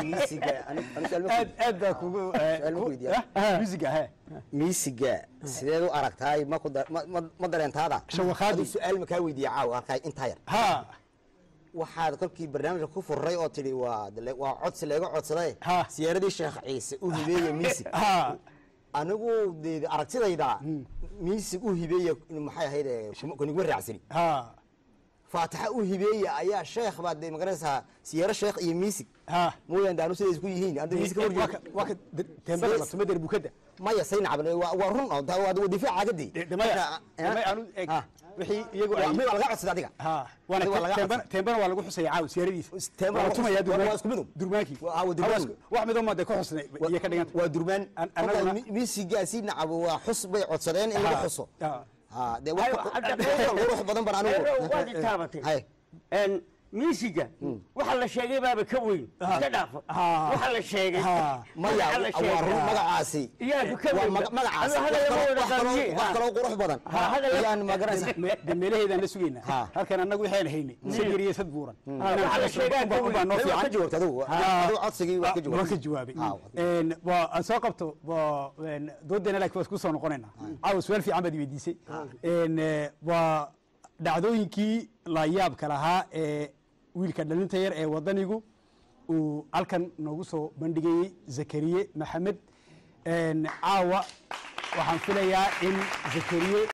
aad baa kugu musiga he miisiga sideed u aragtaay ma dareentaada shawakhaadi su-aal ma kaa weydiiya caawa halkaa intaa yar ha waxaad kolkii barnaamijka ku furray oo tidhi waa waa codsi laga codsaday siyaaradii sheekh ciise u hibeeyay miisig anigu aragtidayda miisig u hibeeyay maxay ahayd kunigma raacsani faataxa u hibeeyay ayaa sheekh baad magaraysaa siyaaro sheekh iyo miisig mooyaan daanu sidaas ku yihiin anda miisig ka warjooga waa ka teembada tumadar bukada maya sayna cabne waa run oo taa waa difaac agadi maya aanu eeg wixii iyagu ay ma laga codsaday adiga ha wana teembana teembana waa lagu xusay caaw siyaaradiisa teembana waa tumaya waa isku mid durmaanki waa durmaan wax mid oo ma ku xusnay iyo ka dhiganta waa durmaan anaga miisigaasi nacabo waa xus bay codsadeen in lagu xuso ha de wax badan baan anigu waa ditaabatay en miisiga waxa la sheegay baaba ka weyn iska dhaafo waxa la sheegay maya waa run magacaasi iyaa ka weyn magacaasi wax kale oo qurux badan ayaan magaraysa meelaheedan la sugayna halkan anagu waxaan haynay sigiriye sad buuran waxa la sheegay baa noo fiican ka jawaabtay adigu adigu codsigii waa ka jawaabay ka jawaabay een waa aan soo qabto waa doodana laakiin ku soo noqonayna caaw su'aal fiican baad weydiisay een waa dhacdooyinkii la yaabka lahaa ee wiilka dhalinta yar ee wadanigu uu halkan noogu soo bandhigayay Zakariye Maxamed een caawa waxaan filayaa in Zakariye